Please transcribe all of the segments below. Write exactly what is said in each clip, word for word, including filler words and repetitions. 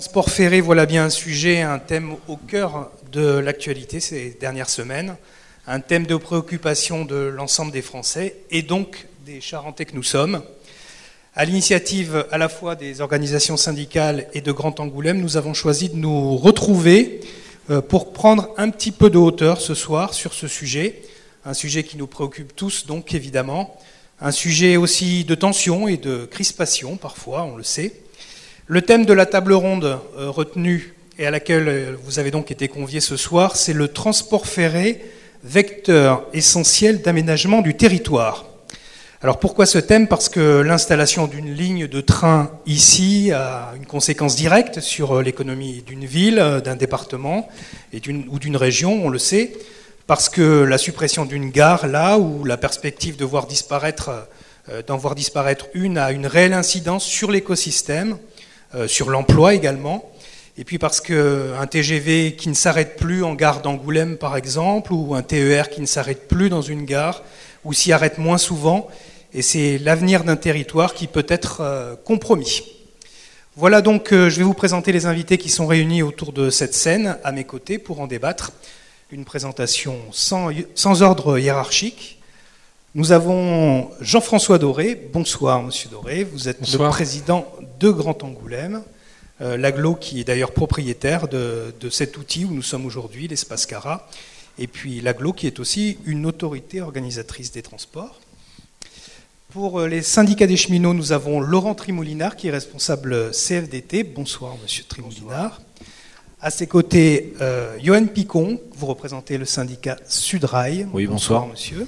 Transport ferré, voilà bien un sujet, un thème au cœur de l'actualité ces dernières semaines, un thème de préoccupation de l'ensemble des Français et donc des Charentais que nous sommes. À l'initiative à la fois des organisations syndicales et de Grand Angoulême, nous avons choisi de nous retrouver pour prendre un petit peu de hauteur ce soir sur ce sujet, un sujet qui nous préoccupe tous donc évidemment, un sujet aussi de tension et de crispation parfois, on le sait. Le thème de la table ronde euh, retenue et à laquelle vous avez donc été conviés ce soir, c'est le transport ferré, vecteur essentiel d'aménagement du territoire. Alors pourquoi ce thème ? Parce que l'installation d'une ligne de train ici a une conséquence directe sur l'économie d'une ville, d'un département et d'une, ou d'une région, on le sait. Parce que la suppression d'une gare là, ou la perspective de voir disparaître, euh, d'en voir disparaître une, a une réelle incidence sur l'écosystème, Euh, sur l'emploi également, et puis parce qu'un T G V qui ne s'arrête plus en gare d'Angoulême par exemple, ou un T E R qui ne s'arrête plus dans une gare, ou s'y arrête moins souvent, et c'est l'avenir d'un territoire qui peut être euh, compromis. Voilà donc, euh, je vais vous présenter les invités qui sont réunis autour de cette scène, à mes côtés, pour en débattre. Une présentation sans, sans ordre hiérarchique. Nous avons Jean-François Doré. Bonsoir, Monsieur Doré. Vous êtes Bonsoir. Le président de Grand Angoulême, euh, l'agglo qui est d'ailleurs propriétaire de, de cet outil où nous sommes aujourd'hui, l'espace Cara, et puis l'agglo qui est aussi une autorité organisatrice des transports. Pour les syndicats des cheminots, nous avons Laurent Trimoulinard qui est responsable C F D T. Bonsoir, Monsieur Trimoulinard. À ses côtés, euh, Johan Picon, vous représentez le syndicat Sudrail. Oui, bonsoir. Bonsoir, Monsieur.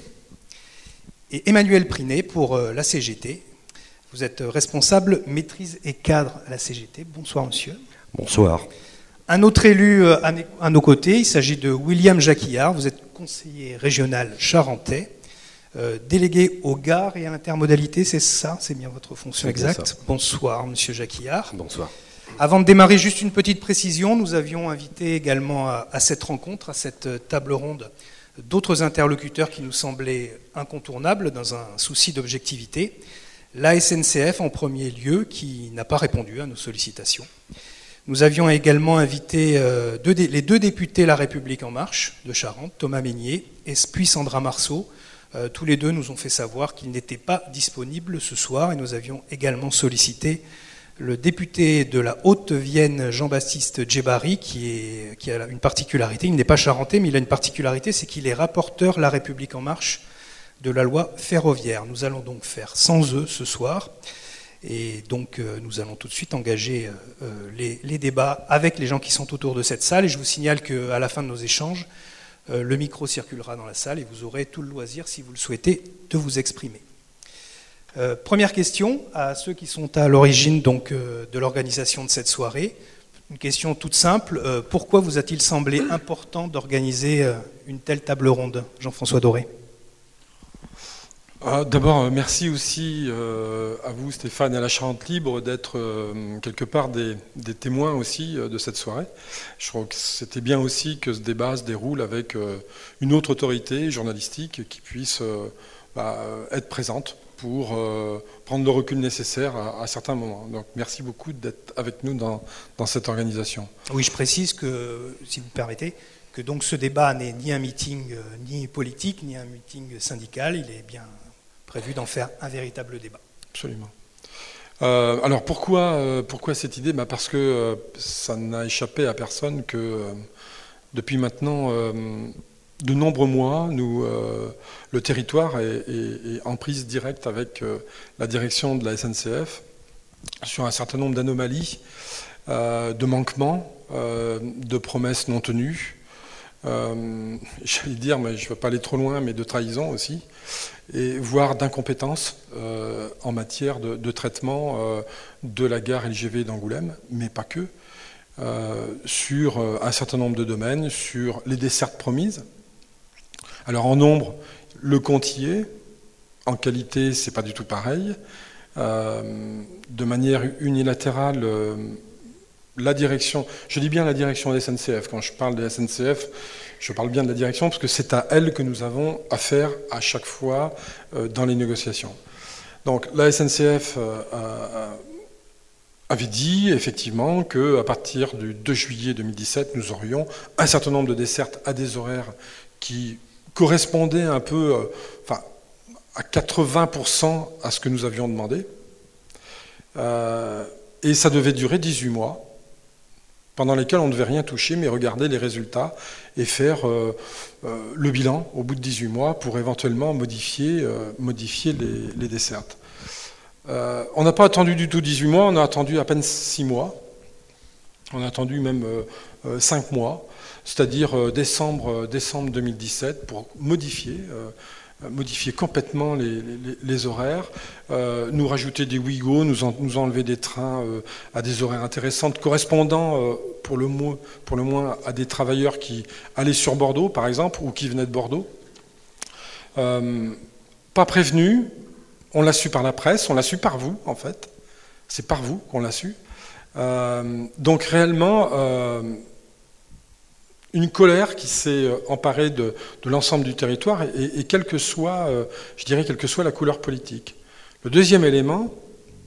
Et Emmanuel Prinet pour la C G T. Vous êtes responsable maîtrise et cadre à la C G T. Bonsoir, monsieur. Bonsoir. Un autre élu à nos côtés, il s'agit de William Jacquillard. Vous êtes conseiller régional charentais, euh, délégué aux gares et à l'intermodalité, c'est ça ? C'est bien votre fonction exacte ? Bonsoir, monsieur Jacquillard. Bonsoir. Avant de démarrer, juste une petite précision. Nous avions invité également à, à cette rencontre, à cette table ronde, d'autres interlocuteurs qui nous semblaient incontournables dans un souci d'objectivité. La S N C F en premier lieu, qui n'a pas répondu à nos sollicitations. Nous avions également invité euh, deux, les deux députés La République En Marche de Charente, Thomas Meignier et puis Sandra Marceau. Euh, tous les deux nous ont fait savoir qu'ils n'étaient pas disponibles ce soir et nous avions également sollicité le député de la Haute-Vienne, Jean-Baptiste Djebari, qui, est, qui a une particularité, il n'est pas charentais, mais il a une particularité, c'est qu'il est rapporteur La République En Marche de la loi ferroviaire. Nous allons donc faire sans eux ce soir, et donc euh, nous allons tout de suite engager euh, les, les débats avec les gens qui sont autour de cette salle, et je vous signale qu'à la fin de nos échanges, euh, le micro circulera dans la salle, et vous aurez tout le loisir, si vous le souhaitez, de vous exprimer. Euh, première question à ceux qui sont à l'origine donc, euh, de l'organisation de cette soirée. Une question toute simple. Euh, pourquoi vous a-t-il semblé important d'organiser euh, une telle table ronde, Jean-François Doré ? euh, D'abord, merci aussi euh, à vous, Stéphane, et à la Charente Libre, d'être euh, quelque part des, des témoins aussi euh, de cette soirée. Je trouve que c'était bien aussi que ce débat se déroule avec euh, une autre autorité journalistique qui puisse euh, bah, être présente pour euh, prendre le recul nécessaire à, à certains moments. Donc merci beaucoup d'être avec nous dans, dans cette organisation. Oui, je précise que, si vous me permettez, que donc ce débat n'est ni un meeting euh, ni politique, ni un meeting syndical, il est bien prévu d'en faire un véritable débat. Absolument. Euh, alors pourquoi, euh, pourquoi cette idée ? Bah parce que euh, ça n'a échappé à personne que euh, depuis maintenant euh, de nombreux mois, nous, euh, le territoire est, est, est en prise directe avec euh, la direction de la S N C F sur un certain nombre d'anomalies, euh, de manquements, euh, de promesses non tenues, euh, j'allais dire, mais je ne veux pas aller trop loin, mais de trahison aussi, et voire d'incompétence euh, en matière de, de traitement euh, de la gare L G V d'Angoulême, mais pas que, euh, sur un certain nombre de domaines, sur les dessertes promises. Alors en nombre, le compte y est, en qualité, c'est pas du tout pareil. Euh, de manière unilatérale, euh, la direction, je dis bien la direction de la S N C F, quand je parle de la S N C F, je parle bien de la direction parce que c'est à elle que nous avons affaire à chaque fois euh, dans les négociations. Donc la S N C F euh, a, avait dit effectivement qu'à partir du deux juillet deux mille dix-sept, nous aurions un certain nombre de dessertes à des horaires qui correspondaient un peu, euh, enfin, à quatre-vingts pour cent à ce que nous avions demandé. Euh, et ça devait durer dix-huit mois, pendant lesquels on ne devait rien toucher, mais regarder les résultats et faire euh, euh, le bilan au bout de dix-huit mois pour éventuellement modifier, euh, modifier les, les dessertes. Euh, on n'a pas attendu du tout dix-huit mois, on a attendu à peine six mois. On a attendu même euh, euh, cinq mois, c'est-à-dire euh, décembre, euh, décembre deux mille dix-sept, pour modifier, euh, modifier complètement les, les, les horaires, euh, nous rajouter des Ouigo, nous, en, nous enlever des trains euh, à des horaires intéressants, correspondant euh, pour, le moins, pour le moins à des travailleurs qui allaient sur Bordeaux, par exemple, ou qui venaient de Bordeaux. Euh, pas prévenus. On l'a su par la presse, on l'a su par vous, en fait. C'est par vous qu'on l'a su. Euh, donc réellement, euh, une colère qui s'est emparée de, de l'ensemble du territoire, et, et quelle que soit, euh, je dirais, quelle que soit la couleur politique. Le deuxième élément,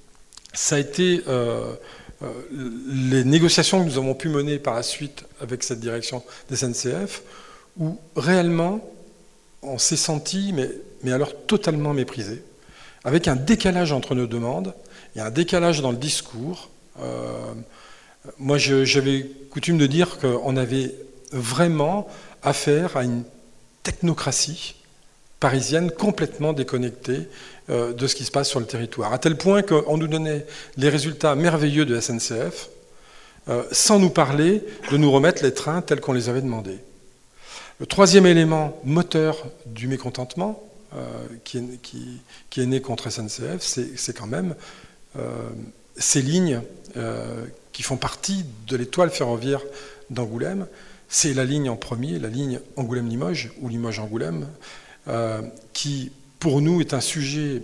ça a été euh, euh, les négociations que nous avons pu mener par la suite avec cette direction des S N C F, où réellement, on s'est senti, mais, mais alors totalement méprisé, avec un décalage entre nos demandes, il y a un décalage dans le discours. Euh, moi, je, j'avais coutume de dire qu'on avait vraiment affaire à une technocratie parisienne complètement déconnectée euh, de ce qui se passe sur le territoire, à tel point qu'on nous donnait les résultats merveilleux de S N C F euh, sans nous parler de nous remettre les trains tels qu'on les avait demandés. Le troisième élément moteur du mécontentement, Euh, qui, est, qui, qui est né contre S N C F, c'est, c'est quand même euh, ces lignes euh, qui font partie de l'étoile ferroviaire d'Angoulême. C'est la ligne en premier, la ligne Angoulême-Limoges ou Limoges-Angoulême, euh, qui pour nous est un sujet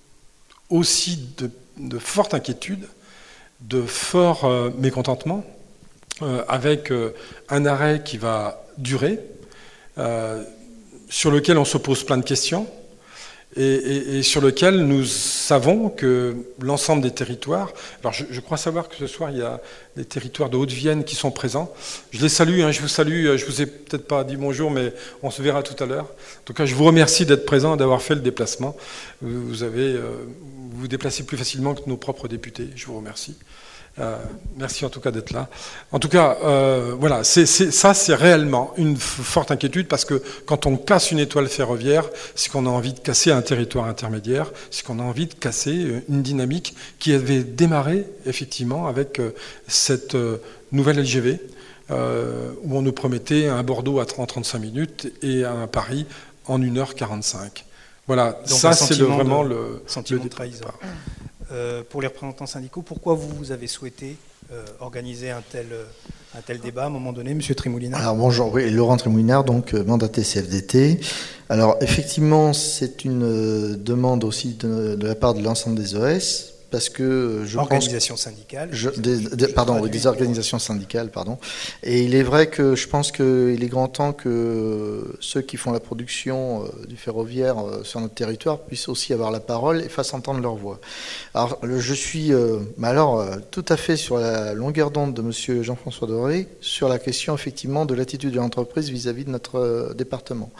aussi de, de forte inquiétude, de fort euh, mécontentement, euh, avec euh, un arrêt qui va durer, euh, sur lequel on se pose plein de questions et, et, et sur lequel nous savons que l'ensemble des territoires... Alors je, je crois savoir que ce soir, il y a des territoires de Haute-Vienne qui sont présents. Je les salue, hein, je vous salue, je vous ai peut-être pas dit bonjour, mais on se verra tout à l'heure. En tout cas, je vous remercie d'être présent et d'avoir fait le déplacement. Vous avez, euh, vous, vous déplacez plus facilement que nos propres députés. Je vous remercie. Euh, merci en tout cas d'être là. En tout cas, euh, voilà, c'est, c'est, ça c'est réellement une f- forte inquiétude, parce que quand on casse une étoile ferroviaire, c'est qu'on a envie de casser un territoire intermédiaire, c'est qu'on a envie de casser une dynamique qui avait démarré effectivement avec euh, cette euh, nouvelle L G V, euh, où on nous promettait un Bordeaux à trente à trente-cinq minutes et un Paris en une heure quarante-cinq. Voilà, donc ça c'est le, vraiment de, le sentiment de trahison. Euh, pour les représentants syndicaux, pourquoi vous avez souhaité euh, organiser un tel, un tel débat à un moment donné, Monsieur Trimoulinard? Alors bonjour, oui, Laurent Trimoulinard, donc euh, mandaté C F D T. Alors effectivement, c'est une euh, demande aussi de, de la part de l'ensemble des O S, parce que je organisation pense, syndicale. Je, des, des, pardon, oui, des organisations syndicales, pardon. Et il est vrai que je pense qu'il est grand temps que ceux qui font la production euh, du ferroviaire euh, sur notre territoire puissent aussi avoir la parole et fassent entendre leur voix. Alors, le, je suis, euh, alors, euh, tout à fait sur la longueur d'onde de Monsieur Jean-François Doré sur la question effectivement de l'attitude de l'entreprise vis-à-vis de notre euh, département.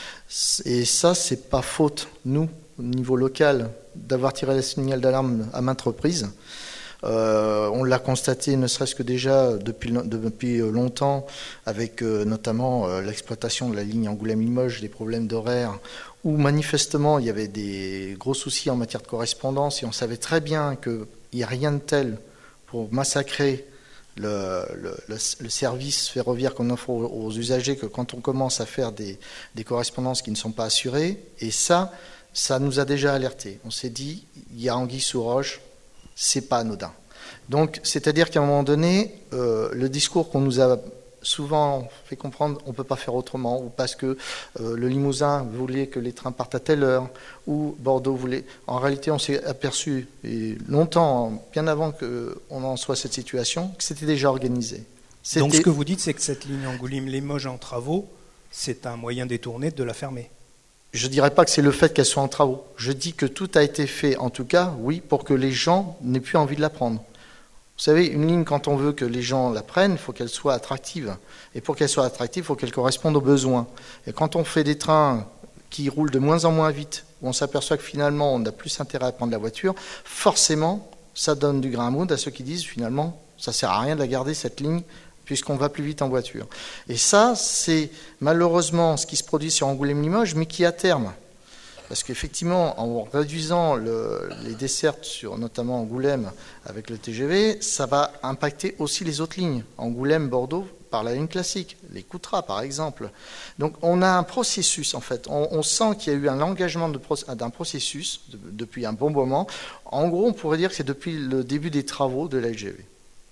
Et ça, c'est pas faute, nous, au niveau local, d'avoir tiré le signal d'alarme à maintes reprises. Euh, on l'a constaté ne serait-ce que déjà depuis, depuis longtemps, avec euh, notamment euh, l'exploitation de la ligne Angoulême-Limoges, des problèmes d'horaire, où manifestement il y avait des gros soucis en matière de correspondance, et on savait très bien qu'il n'y a rien de tel pour massacrer Le, le, le service ferroviaire qu'on offre aux, aux usagers, que quand on commence à faire des, des correspondances qui ne sont pas assurées. Et ça, ça nous a déjà alertés. On s'est dit, il y a anguille sous roche, c'est pas anodin. Donc, c'est-à-dire qu'à un moment donné, euh, le discours qu'on nous a souvent fait comprendre, on ne peut pas faire autrement, ou parce que euh, le Limousin voulait que les trains partent à telle heure, ou Bordeaux voulait... En réalité, on s'est aperçu, et longtemps, bien avant qu'on en soit à cette situation, que c'était déjà organisé. C'était... Donc ce que vous dites, c'est que cette ligne Angoulême-Limoges en travaux, c'est un moyen détourné de la fermer? Je ne dirais pas que c'est le fait qu'elle soit en travaux. Je dis que tout a été fait, en tout cas, oui, pour que les gens n'aient plus envie de la prendre. Vous savez, une ligne, quand on veut que les gens la prennent, il faut qu'elle soit attractive. Et pour qu'elle soit attractive, il faut qu'elle corresponde aux besoins. Et quand on fait des trains qui roulent de moins en moins vite, où on s'aperçoit que finalement on a plus intérêt à prendre la voiture, forcément, ça donne du grain à moudre à ceux qui disent finalement, ça ne sert à rien de la garder cette ligne, puisqu'on va plus vite en voiture. Et ça, c'est malheureusement ce qui se produit sur Angoulême-Limoges, mais qui à terme, parce qu'effectivement, en réduisant le, les dessertes sur notamment Angoulême avec le T G V, ça va impacter aussi les autres lignes. Angoulême-Bordeaux par la ligne classique, les Coutras par exemple. Donc on a un processus en fait. On, on sent qu'il y a eu un engagement de, d'un processus de, depuis un bon moment. En gros, on pourrait dire que c'est depuis le début des travaux de la L G V.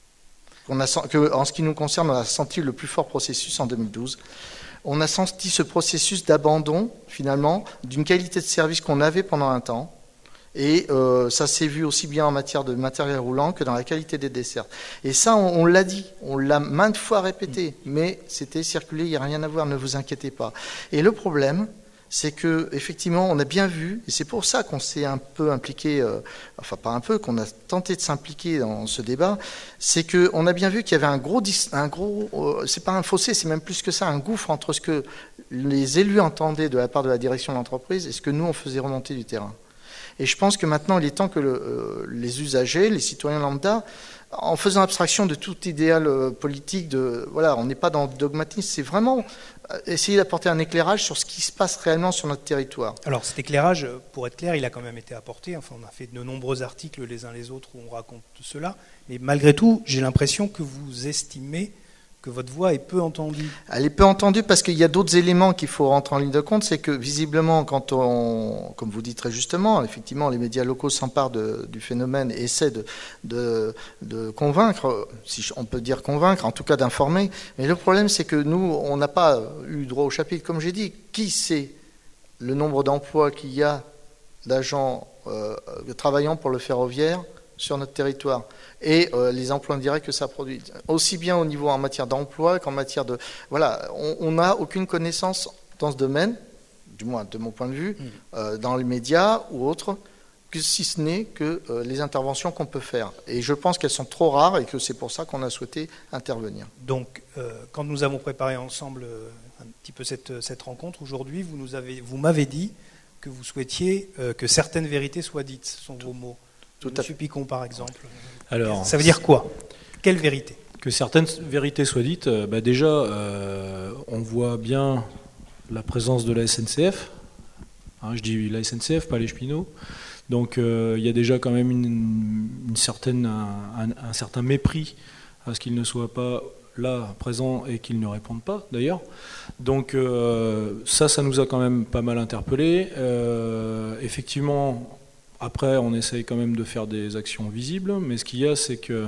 On a, que, en ce qui nous concerne, on a senti le plus fort processus en deux mille douze. On a senti ce processus d'abandon, finalement, d'une qualité de service qu'on avait pendant un temps. Et euh, ça s'est vu aussi bien en matière de matériel roulant que dans la qualité des dessertes. Et ça, on, on l'a dit, on l'a maintes fois répété, mais c'était circulé, il n'y a rien à voir, ne vous inquiétez pas. Et le problème, c'est que effectivement, on a bien vu, et c'est pour ça qu'on s'est un peu impliqué, euh, enfin pas un peu, qu'on a tenté de s'impliquer dans ce débat, c'est qu'on a bien vu qu'il y avait un gros, un gros euh, c'est pas un fossé, c'est même plus que ça, un gouffre entre ce que les élus entendaient de la part de la direction de l'entreprise et ce que nous, on faisait remonter du terrain. Et je pense que maintenant, il est temps que le, euh, les usagers, les citoyens lambda, en faisant abstraction de tout idéal euh, politique, de, voilà, on n'est pas dans le dogmatisme, c'est vraiment essayer d'apporter un éclairage sur ce qui se passe réellement sur notre territoire. Alors cet éclairage, pour être clair, il a quand même été apporté. Enfin, on a fait de nombreux articles les uns les autres où on raconte tout cela. Mais malgré tout, j'ai l'impression que vous estimez que votre voix est peu entendue. Elle est peu entendue parce qu'il y a d'autres éléments qu'il faut rentrer en ligne de compte. C'est que visiblement, quand on, comme vous dites très justement, effectivement, les médias locaux s'emparent de, du phénomène et essaient de, de, de convaincre, si on peut dire convaincre, en tout cas d'informer. Mais le problème, c'est que nous, on n'a pas eu droit au chapitre. Comme j'ai dit, qui sait le nombre d'emplois qu'il y a d'agents euh, travaillant pour le ferroviaire sur notre territoire et euh, les emplois indirects que ça produit, aussi bien au niveau en matière d'emploi qu'en matière de... Voilà, on n'a aucune connaissance dans ce domaine, du moins de mon point de vue, mmh. euh, dans les médias ou autres, que si ce n'est que euh, les interventions qu'on peut faire. Et je pense qu'elles sont trop rares et que c'est pour ça qu'on a souhaité intervenir. Donc, euh, quand nous avons préparé ensemble euh, un petit peu cette, cette rencontre, aujourd'hui, vous, nous avez, vous m'avez dit que vous souhaitiez euh, que certaines vérités soient dites, ce sont vos mots. Tout Monsieur Picon, par exemple. Alors, ça veut dire quoi? Quelle vérité? Que certaines vérités soient dites, euh, bah déjà, euh, on voit bien la présence de la S N C F. Hein, je dis la S N C F, pas les cheminots. Donc, euh, il y a déjà quand même une, une certaine, un, un, un certain mépris à ce qu'ils ne soient pas là, présents, et qu'ils ne répondent pas, d'ailleurs. Donc, euh, ça, ça nous a quand même pas mal interpellés. Euh, effectivement... Après, on essaye quand même de faire des actions visibles, mais ce qu'il y a, c'est que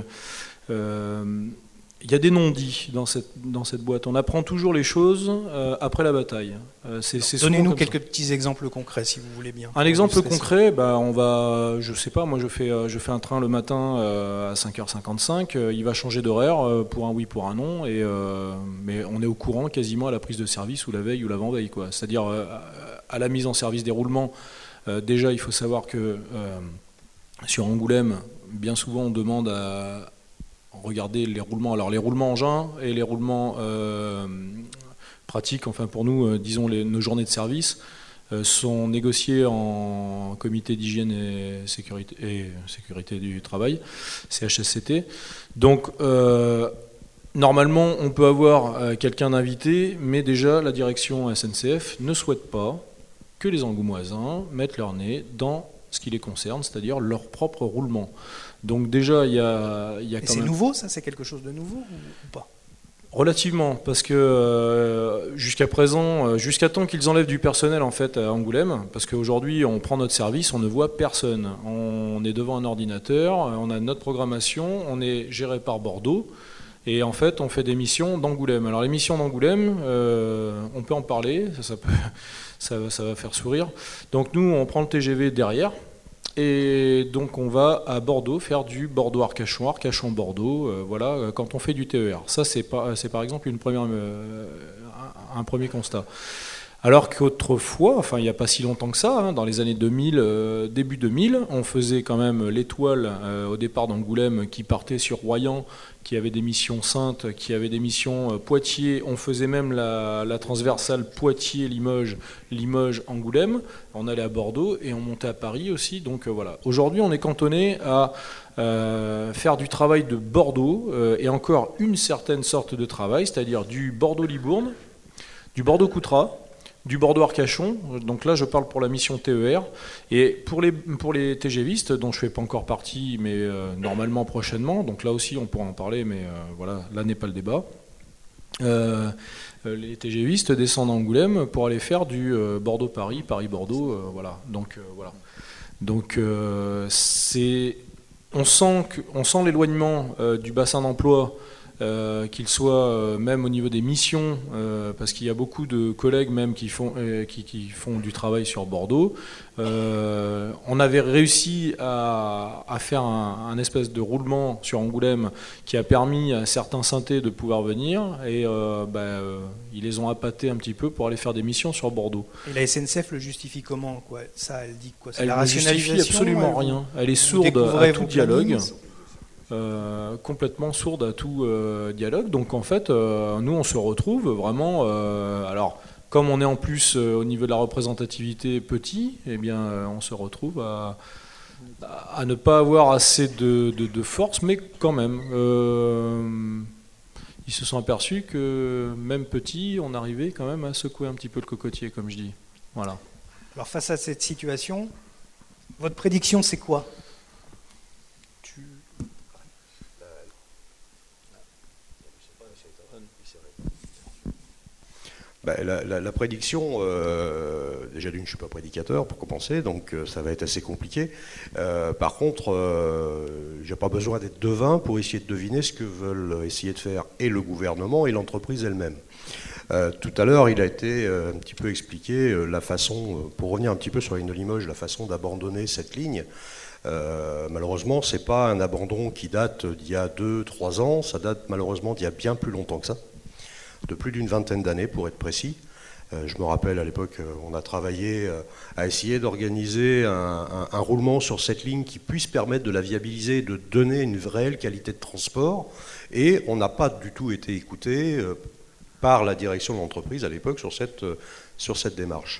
euh, il y a des non-dits dans cette, dans cette boîte. On apprend toujours les choses euh, après la bataille. Euh, c'est, c'est Donnez-nous quelques ça. petits exemples concrets, si vous voulez bien. Un exemple concret, bah, on va, je sais pas, moi je fais, je fais un train le matin euh, à cinq heures cinquante-cinq, euh, il va changer d'horaire euh, pour un oui, pour un non, et, euh, mais on est au courant quasiment à la prise de service ou la veille ou l'avant-veille, quoi. C'est-à-dire euh, à la mise en service des roulements. Euh, déjà, il faut savoir que euh, sur Angoulême, bien souvent, on demande à regarder les roulements. Alors, les roulements engins et les roulements euh, pratiques, enfin pour nous, euh, disons les, nos journées de service, euh, sont négociées en comité d'hygiène et sécurité, et sécurité du travail, C H S C T. Donc, euh, normalement, on peut avoir euh, quelqu'un d'invité, mais déjà, la direction S N C F ne souhaite pas que les Angoumoisins mettent leur nez dans ce qui les concerne, c'est-à-dire leur propre roulement. Donc déjà, il y a, il y a quand Et c'est même... nouveau, ça? C'est quelque chose de nouveau ou pas? Relativement, parce que euh, jusqu'à présent, jusqu'à temps qu'ils enlèvent du personnel en fait à Angoulême, parce qu'aujourd'hui on prend notre service, on ne voit personne. On est devant un ordinateur, on a notre programmation, on est géré par Bordeaux, et en fait on fait des missions d'Angoulême. Alors les missions d'Angoulême, euh, on peut en parler, ça, ça peut... Ça, ça va faire sourire. Donc nous, on prend le T G V derrière, et donc on va à Bordeaux faire du Bordeaux-Arcachon, Arcachon-Bordeaux, euh, voilà, quand on fait du T E R. Ça, c'est par, c'est par exemple une première, euh, un, un premier constat. Alors qu'autrefois, enfin il n'y a pas si longtemps que ça, hein, dans les années deux mille, euh, début deux mille, on faisait quand même l'étoile euh, au départ d'Angoulême qui partait sur Royan, qui avait des missions Saintes, qui avait des missions euh, Poitiers. On faisait même la, la transversale Poitiers-Limoges, Limoges-Angoulême. On allait à Bordeaux et on montait à Paris aussi. Donc euh, voilà. Aujourd'hui, on est cantonné à euh, faire du travail de Bordeaux euh, et encore une certaine sorte de travail, c'est-à-dire du Bordeaux-Libourne, du Bordeaux-Coutras, du Bordeaux-Arcachon, donc là je parle pour la mission T E R, et pour les, pour les TGVistes, dont je ne fais pas encore partie, mais euh, normalement prochainement, donc là aussi on pourra en parler, mais euh, voilà, là n'est pas le débat, euh, les TGVistes descendent à Angoulême pour aller faire du euh, Bordeaux-Paris, Paris-Bordeaux, euh, voilà, donc euh, voilà. Donc euh, c'est, on sent, que, on sent l'éloignement euh, du bassin d'emploi, Euh, qu'il soit euh, même au niveau des missions, euh, parce qu'il y a beaucoup de collègues même qui font, euh, qui, qui font du travail sur Bordeaux. Euh, on avait réussi à, à faire un, un espèce de roulement sur Angoulême qui a permis à certains synthés de pouvoir venir, et euh, bah, euh, ils les ont appâtés un petit peu pour aller faire des missions sur Bordeaux. Et la S N C F le justifie comment, quoi? Ça, elle dit quoi? C'est elle la ne rationalisation? justifie absolument elle, rien. Elle est vous sourde à tout dialogue. plannings. Euh, complètement sourde à tout euh, dialogue. Donc en fait, euh, nous on se retrouve vraiment. Euh, alors, comme on est en plus euh, au niveau de la représentativité petit, eh bien, euh, on se retrouve à, à ne pas avoir assez de, de, de force, mais quand même, euh, ils se sont aperçus que même petit, on arrivait quand même à secouer un petit peu le cocotier, comme je dis. Voilà. Alors face à cette situation, votre prédiction c'est quoi? Ben, la, la, la prédiction, euh, déjà d'une, je ne suis pas prédicateur pour commencer, donc euh, ça va être assez compliqué. Euh, par contre, euh, je n'ai pas besoin d'être devin pour essayer de deviner ce que veulent essayer de faire et le gouvernement et l'entreprise elle-même. Euh, tout à l'heure, il a été euh, un petit peu expliqué euh, la façon, euh, pour revenir un petit peu sur la ligne de Limoges, la façon d'abandonner cette ligne. Euh, malheureusement, ce n'est pas un abandon qui date d'il y a deux, trois ans, ça date malheureusement d'il y a bien plus longtemps que ça. De plus d'une vingtaine d'années pour être précis. Euh, je me rappelle à l'époque, euh, on a travaillé euh, à essayer d'organiser un, un, un roulement sur cette ligne qui puisse permettre de la viabiliser, de donner une réelle qualité de transport, et on n'a pas du tout été écouté euh, par la direction de l'entreprise à l'époque sur cette, euh, sur cette démarche.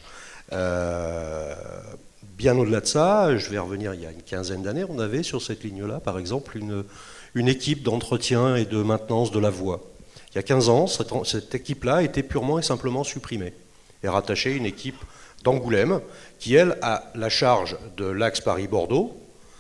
Euh, bien au-delà de ça, je vais revenir il y a une quinzaine d'années, on avait sur cette ligne-là, par exemple, une, une équipe d'entretien et de maintenance de la voie. Il y a quinze ans, cette, cette équipe-là était purement et simplement supprimée et rattachée à une équipe d'Angoulême qui, elle, a la charge de l'axe Paris-Bordeaux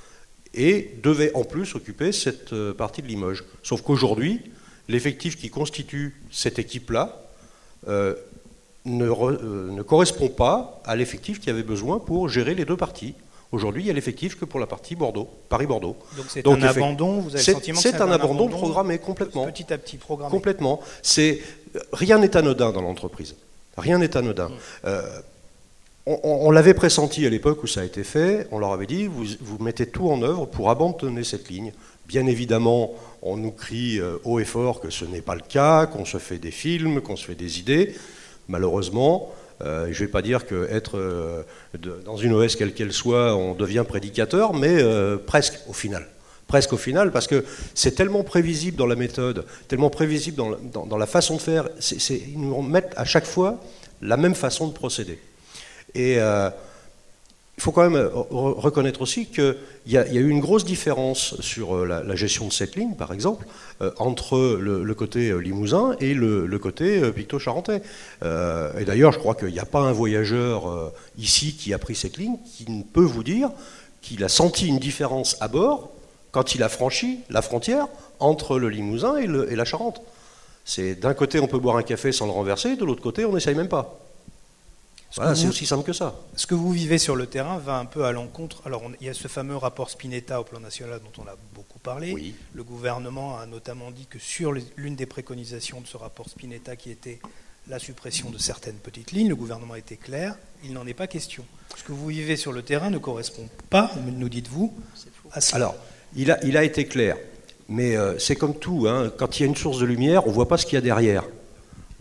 et devait en plus occuper cette partie de Limoges. Sauf qu'aujourd'hui, l'effectif qui constitue cette équipe-là euh, ne, euh, ne correspond pas à l'effectif qui avait besoin pour gérer les deux parties. Aujourd'hui, il y a l'effectif que pour la partie Bordeaux, Paris-Bordeaux. Donc c'est un abandon, vous avez le sentiment que c'est un, un abandon programmé complètement. Petit à petit programmé. Complètement. C'est, rien n'est anodin dans l'entreprise. Rien n'est anodin. Mmh. Euh, on, on l'avait pressenti à l'époque où ça a été fait. On leur avait dit, vous, vous mettez tout en œuvre pour abandonner cette ligne. Bien évidemment, on nous crie haut et fort que ce n'est pas le cas, qu'on se fait des films, qu'on se fait des idées. Malheureusement, Euh, je ne vais pas dire qu'être euh, dans une O S quelle qu'elle soit, on devient prédicateur, mais euh, presque au final. Presque au final, parce que c'est tellement prévisible dans la méthode, tellement prévisible dans, dans, dans la façon de faire, c'est, c'est, ils nous mettent à chaque fois la même façon de procéder. Et euh, il faut quand même reconnaître aussi qu'il y, y a eu une grosse différence sur la, la gestion de cette ligne, par exemple, euh, entre le, le côté limousin et le, le côté picto-charentais. Euh, et d'ailleurs, je crois qu'il n'y a pas un voyageur euh, ici qui a pris cette ligne qui ne peut vous dire qu'il a senti une différence à bord quand il a franchi la frontière entre le Limousin et, le, et la Charente. C'est d'un côté, on peut boire un café sans le renverser, de l'autre côté, on n'essaye même pas. Voilà, c'est aussi simple que ça. Ce que vous vivez sur le terrain va un peu à l'encontre. Alors, on, il y a ce fameux rapport Spinetta au plan national dont on a beaucoup parlé. Oui. Le gouvernement a notamment dit que sur les, l'une des préconisations de ce rapport Spinetta, qui était la suppression de certaines petites lignes, le gouvernement était clair, il n'en est pas question. Ce que vous vivez sur le terrain ne correspond pas, nous dites-vous, à cela. Alors, il a, il a été clair, mais euh, c'est comme tout, hein, quand il y a une source de lumière, on ne voit pas ce qu'il y a derrière.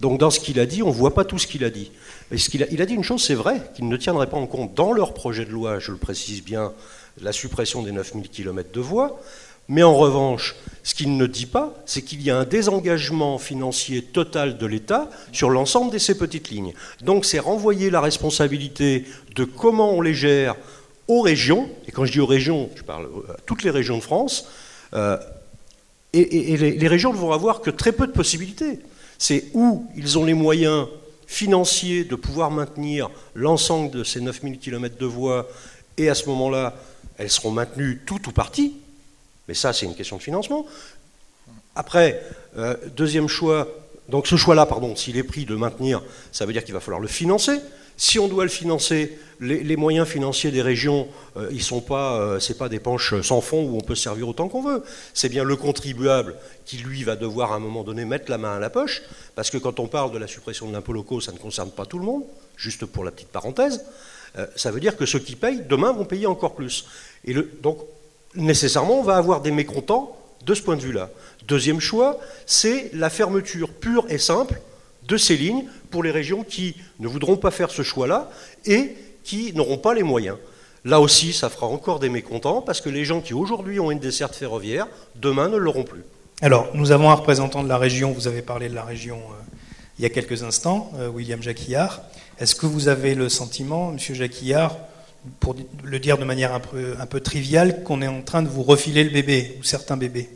Donc dans ce qu'il a dit, on ne voit pas tout ce qu'il a dit. Mais ce qu'il a, il a dit une chose, c'est vrai, qu'ils ne tiendraient pas en compte dans leur projet de loi, je le précise bien, la suppression des neuf mille kilomètres de voies. Mais en revanche, ce qu'il ne dit pas, c'est qu'il y a un désengagement financier total de l'État sur l'ensemble de ces petites lignes. Donc c'est renvoyer la responsabilité de comment on les gère aux régions, et quand je dis aux régions, je parle à toutes les régions de France, euh, et, et, et les, les régions ne vont avoir que très peu de possibilités. C'est où ils ont les moyens financiers de pouvoir maintenir l'ensemble de ces neuf mille kilomètres de voies, et à ce moment-là, elles seront maintenues toutes ou partie. Mais ça, c'est une question de financement. Après, euh, deuxième choix, donc ce choix-là, pardon, s'il est pris de maintenir, ça veut dire qu'il va falloir le financer. Si on doit le financer, les, les moyens financiers des régions, euh, ils sont pas, euh, c'est pas des poches sans fond où on peut se servir autant qu'on veut. C'est bien le contribuable qui, lui, va devoir à un moment donné mettre la main à la poche, parce que quand on parle de la suppression de l'impôt local, ça ne concerne pas tout le monde, juste pour la petite parenthèse. Euh, ça veut dire que ceux qui payent, demain, vont payer encore plus. Et le, donc, nécessairement, on va avoir des mécontents de ce point de vue-là. Deuxième choix, c'est la fermeture pure et simple de ces lignes pour les régions qui ne voudront pas faire ce choix-là et qui n'auront pas les moyens. Là aussi, ça fera encore des mécontents parce que les gens qui aujourd'hui ont une desserte ferroviaire, demain ne l'auront plus. Alors, nous avons un représentant de la région, vous avez parlé de la région euh, il y a quelques instants, euh, William Jacquillard. Est-ce que vous avez le sentiment, Monsieur Jacquillard, pour le dire de manière un peu, un peu triviale, qu'on est en train de vous refiler le bébé, ou certains bébés?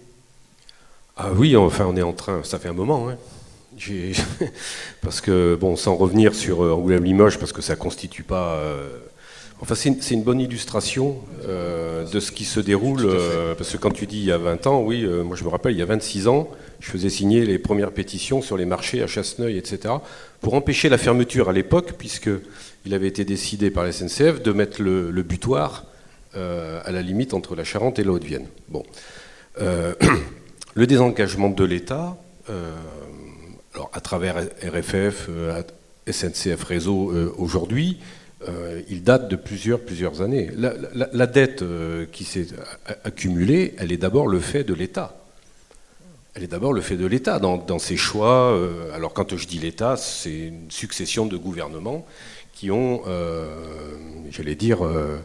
Ah oui, enfin on est en train, ça fait un moment, hein. J'ai, parce que, bon, sans revenir sur euh, Angoulême-Limoges, parce que ça ne constitue pas... Euh, enfin, c'est une, c'est une bonne illustration euh, de ce qui se déroule, euh, parce que quand tu dis il y a vingt ans, oui, euh, moi je me rappelle, il y a vingt-six ans, je faisais signer les premières pétitions sur les marchés à Chasseneuil, et cetera, pour empêcher la fermeture à l'époque, puisqu'il avait été décidé par la S N C F de mettre le, le butoir euh, à la limite entre la Charente et la Haute-Vienne. Bon. Euh, le désengagement de l'État... Euh, Alors, à travers R F F, euh, S N C F Réseau euh, aujourd'hui, euh, il date de plusieurs, plusieurs années. La, la, la dette euh, qui s'est accumulée, elle est d'abord le fait de l'État. Elle est d'abord le fait de l'État dans, dans ses choix. Euh, alors, quand je dis l'État, c'est une succession de gouvernements qui ont, euh, j'allais dire, euh,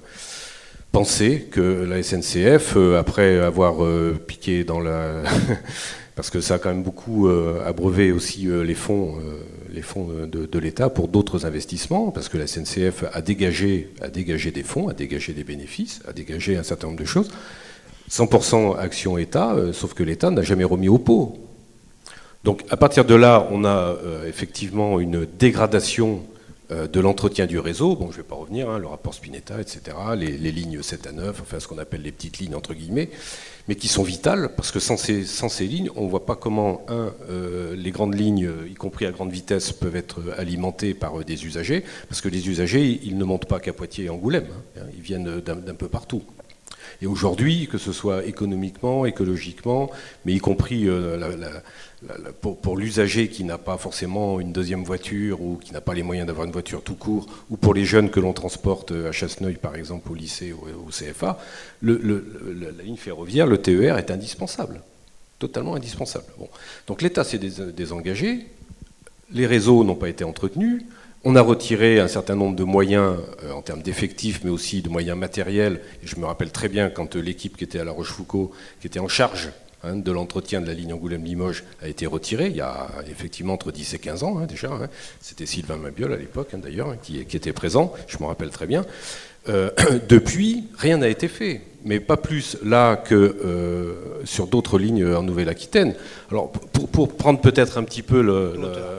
pensé que la S N C F, euh, après avoir euh, piqué dans la... parce que ça a quand même beaucoup euh, abreuvé aussi euh, les fonds, euh, les fonds de, de l'État pour d'autres investissements, parce que la S N C F a dégagé, a dégagé des fonds, a dégagé des bénéfices, a dégagé un certain nombre de choses. cent pour cent action État, euh, sauf que l'État n'a jamais remis au pot. Donc à partir de là, on a euh, effectivement une dégradation euh, de l'entretien du réseau. Bon, je ne vais pas revenir, hein, le rapport Spinetta, et cetera, les, les lignes sept à neuf, enfin ce qu'on appelle les petites lignes entre guillemets, mais qui sont vitales, parce que sans ces, sans ces lignes, on ne voit pas comment, un, euh, les grandes lignes, y compris à grande vitesse, peuvent être alimentées par euh, des usagers, parce que les usagers, ils ne montent pas qu'à Poitiers et Angoulême, hein, ils viennent d'un, d'un peu partout. Et aujourd'hui, que ce soit économiquement, écologiquement, mais y compris euh, la, la, la, pour, pour l'usager qui n'a pas forcément une deuxième voiture ou qui n'a pas les moyens d'avoir une voiture tout court, ou pour les jeunes que l'on transporte à Chasseneuil, par exemple, au lycée ou au C F A, le, le, le, la ligne ferroviaire, le T E R, est indispensable, totalement indispensable. Bon. Donc l'État s'est désengagé, les réseaux n'ont pas été entretenus. On a retiré un certain nombre de moyens euh, en termes d'effectifs, mais aussi de moyens matériels. Et je me rappelle très bien quand euh, l'équipe qui était à La Rochefoucauld, qui était en charge hein, de l'entretien de la ligne Angoulême-Limoges, a été retirée, il y a effectivement entre dix et quinze ans hein, déjà. Hein. C'était Sylvain Mabiol à l'époque hein, d'ailleurs, hein, qui, qui était présent, je me rappelle très bien. Euh, depuis, rien n'a été fait. Mais pas plus là que euh, sur d'autres lignes en Nouvelle-Aquitaine. Alors, pour, pour prendre peut-être un petit peu le,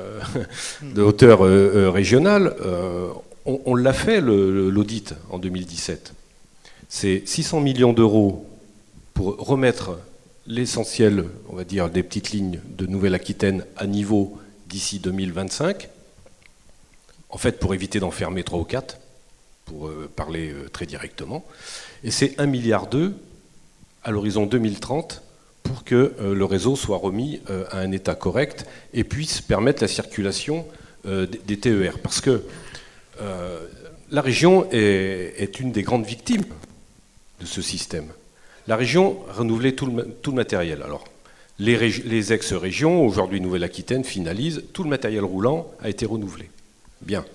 le, de hauteur euh, régionale, euh, on, on l'a fait le, l'audit en deux mille dix-sept. C'est six cents millions d'euros pour remettre l'essentiel, on va dire, des petites lignes de Nouvelle-Aquitaine à niveau d'ici deux mille vingt-cinq. En fait, pour éviter d'en fermer trois ou quatre, pour euh, parler euh, très directement. Et c'est un virgule deux milliard à l'horizon deux mille trente pour que euh, le réseau soit remis euh, à un état correct et puisse permettre la circulation euh, des T E R. Parce que euh, la région est, est une des grandes victimes de ce système. La région renouvelait tout le, tout le matériel. Alors, Les, les ex-régions, aujourd'hui Nouvelle-Aquitaine, finalisent, tout le matériel roulant a été renouvelé. Bien.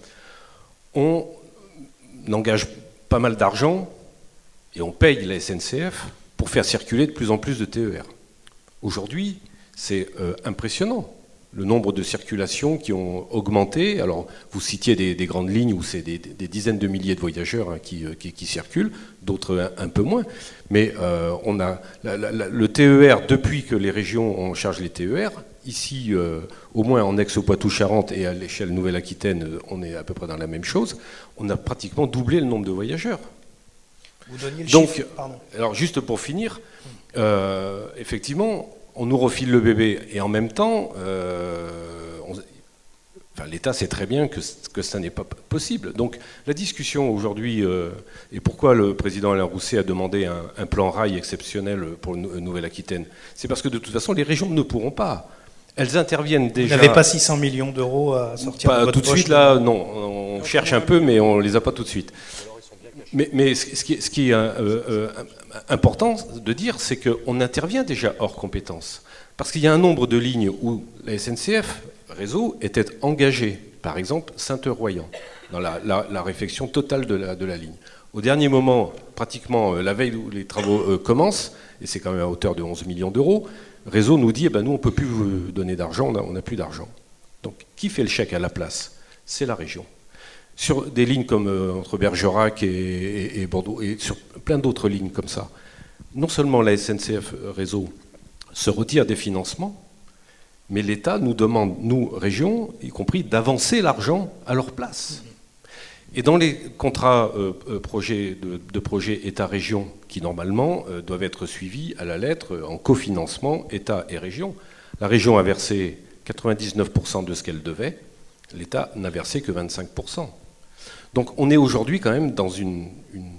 On engage pas mal d'argent et on paye la S N C F pour faire circuler de plus en plus de T E R. Aujourd'hui, c'est euh, impressionnant. Le nombre de circulations qui ont augmenté. Alors, vous citiez des, des grandes lignes où c'est des, des dizaines de milliers de voyageurs hein, qui, qui, qui circulent, d'autres un, un peu moins. Mais euh, on a la, la, la, le T E R, depuis que les régions en charge les T E R, ici, euh, au moins en Aix-Poitou-Charentes et à l'échelle Nouvelle-Aquitaine, on est à peu près dans la même chose, on a pratiquement doublé le nombre de voyageurs. Vous donniez le Donc, chiffre, pardon. Alors juste pour finir, euh, effectivement, on nous refile le bébé et en même temps, euh, on, enfin, l'État sait très bien que, que ça n'est pas possible. Donc la discussion aujourd'hui, euh, et pourquoi le président Alain Rousset a demandé un, un plan rail exceptionnel pour Nouvelle-Aquitaine, c'est parce que de toute façon, les régions ne pourront pas. Elles interviennent déjà. Vous n'avez pas six cents millions d'euros à sortir pas de votre tout de poche, suite là, non. On cherche un peu, mais on ne les a pas tout de suite. Mais, mais ce, qui est, ce qui est euh, euh, important de dire, c'est qu'on intervient déjà hors compétence. Parce qu'il y a un nombre de lignes où la S N C F, réseau, était engagée. Par exemple, Sainte-Royan, dans la, la, la réfection totale de la, de la ligne. Au dernier moment, pratiquement la veille où les travaux euh, commencent, et c'est quand même à hauteur de onze millions d'euros, Réseau nous dit, eh ben, nous, on ne peut plus vous donner d'argent, on n'a plus d'argent. Donc, qui fait le chèque à la place? C'est la région. Sur des lignes comme euh, entre Bergerac et, et, et Bordeaux, et sur plein d'autres lignes comme ça, non seulement la S N C F Réseau se retire des financements, mais l'État nous demande, nous, régions, y compris, d'avancer l'argent à leur place. Et dans les contrats euh, projets de, de projets État-région, qui normalement euh, doivent être suivis à la lettre en cofinancement État et région, la région a versé quatre-vingt-dix-neuf pour cent de ce qu'elle devait, l'État n'a versé que vingt-cinq pour cent. Donc on est aujourd'hui quand même dans une... une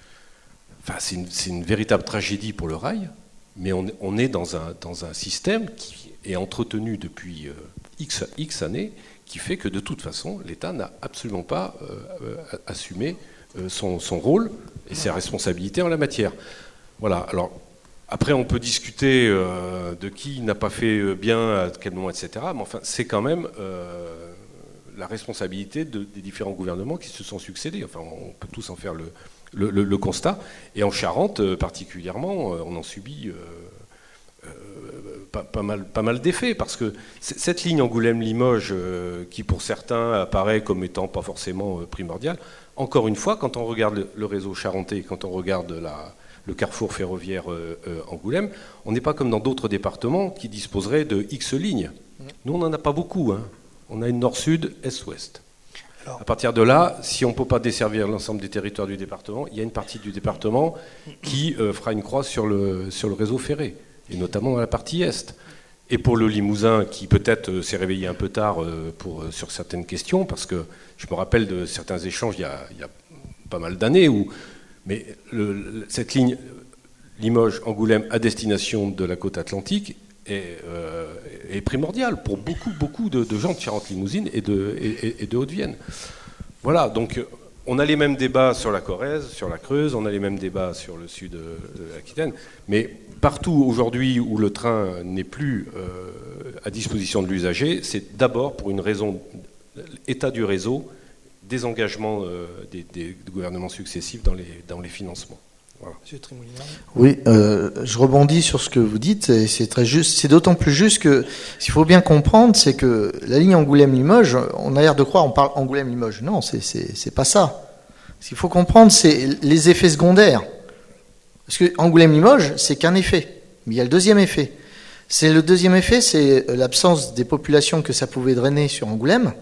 enfin, c'est une, c'est une véritable tragédie pour le rail, mais on, on est dans un, dans un système qui est entretenu depuis euh, X, X années, qui fait que de toute façon, l'État n'a absolument pas euh, assumé euh, son, son rôle et ses responsabilités en la matière. Voilà, alors... Après, on peut discuter euh, de qui n'a pas fait bien, à quel moment, et cetera. Mais enfin, c'est quand même euh, la responsabilité de, des différents gouvernements qui se sont succédés. Enfin, on peut tous en faire le, le, le, le constat. Et en Charente, particulièrement, on en subit euh, euh, pas, pas mal, pas mal d'effets. Parce que cette ligne Angoulême-Limoges, euh, qui pour certains apparaît comme étant pas forcément euh, primordiale, encore une fois, quand on regarde le, le réseau charentais, quand on regarde la... le carrefour ferroviaire euh, euh, Angoulême, on n'est pas comme dans d'autres départements qui disposeraient de X lignes. Nous, on n'en a pas beaucoup. Hein. On a une nord-sud, est-ouest. À partir de là, si on ne peut pas desservir l'ensemble des territoires du département, il y a une partie du département qui euh, fera une croix sur le, sur le réseau ferré, et notamment dans la partie est. Et pour le Limousin, qui peut-être euh, s'est réveillé un peu tard euh, pour, euh, sur certaines questions, parce que je me rappelle de certains échanges il y a, il y a pas mal d'années où mais le, cette ligne Limoges-Angoulême à destination de la côte atlantique est, euh, est primordiale pour beaucoup, beaucoup de, de gens de Charente-Limousine et de, et, et de Haute-Vienne. Voilà, donc on a les mêmes débats sur la Corrèze, sur la Creuse, on a les mêmes débats sur le sud de l'Aquitaine, mais partout aujourd'hui où le train n'est plus euh, à disposition de l'usager, c'est d'abord pour une raison état du réseau, des engagements euh, des, des gouvernements successifs dans les, dans les financements. Voilà. Monsieur Trémolina. Oui, euh, je rebondis sur ce que vous dites, et c'est très juste. C'est d'autant plus juste que, ce qu'il faut bien comprendre, c'est que la ligne Angoulême-Limoges, on a l'air de croire, on parle Angoulême-Limoges. Non, c'est, c'est, c'est pas ça. Ce qu'il faut comprendre, c'est les effets secondaires. Parce que Angoulême-Limoges, c'est qu'un effet. Mais il y a le deuxième effet. C'est le deuxième effet, c'est l'absence des populations que ça pouvait drainer sur Angoulême.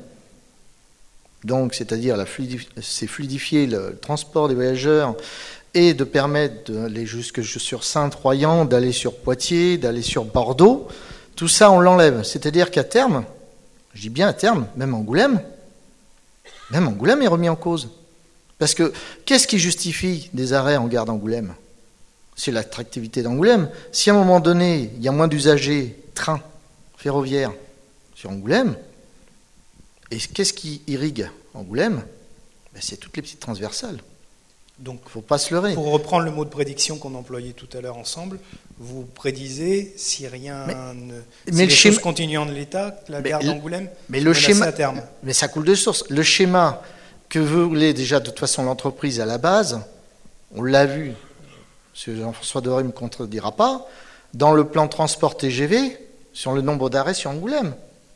Donc, c'est-à-dire la fluidif- c'est fluidifier le, le transport des voyageurs et de permettre d'aller jusque sur Sainte-Royan, d'aller sur Poitiers, d'aller sur Bordeaux. Tout ça, on l'enlève. C'est-à-dire qu'à terme, je dis bien à terme, même Angoulême, même Angoulême est remis en cause. Parce que qu'est-ce qui justifie des arrêts en gare d'Angoulême? C'est l'attractivité d'Angoulême. Si à un moment donné, il y a moins d'usagers, trains, ferroviaires sur Angoulême, et qu'est-ce qui irrigue Angoulême? Ben, c'est toutes les petites transversales. Donc, faut pas se leurrer. Pour reprendre le mot de prédiction qu'on employait tout à l'heure ensemble, vous prédisez, si rien mais, ne, mais si les schéma, choses continuent en l'état, la gare d'Angoulême mais le schéma, à terme. Mais ça coule de source. Le schéma que voulait déjà de toute façon l'entreprise à la base, on l'a vu, M. Jean-François Doré ne me contredira pas, dans le plan transport T G V, sur le nombre d'arrêts sur Angoulême.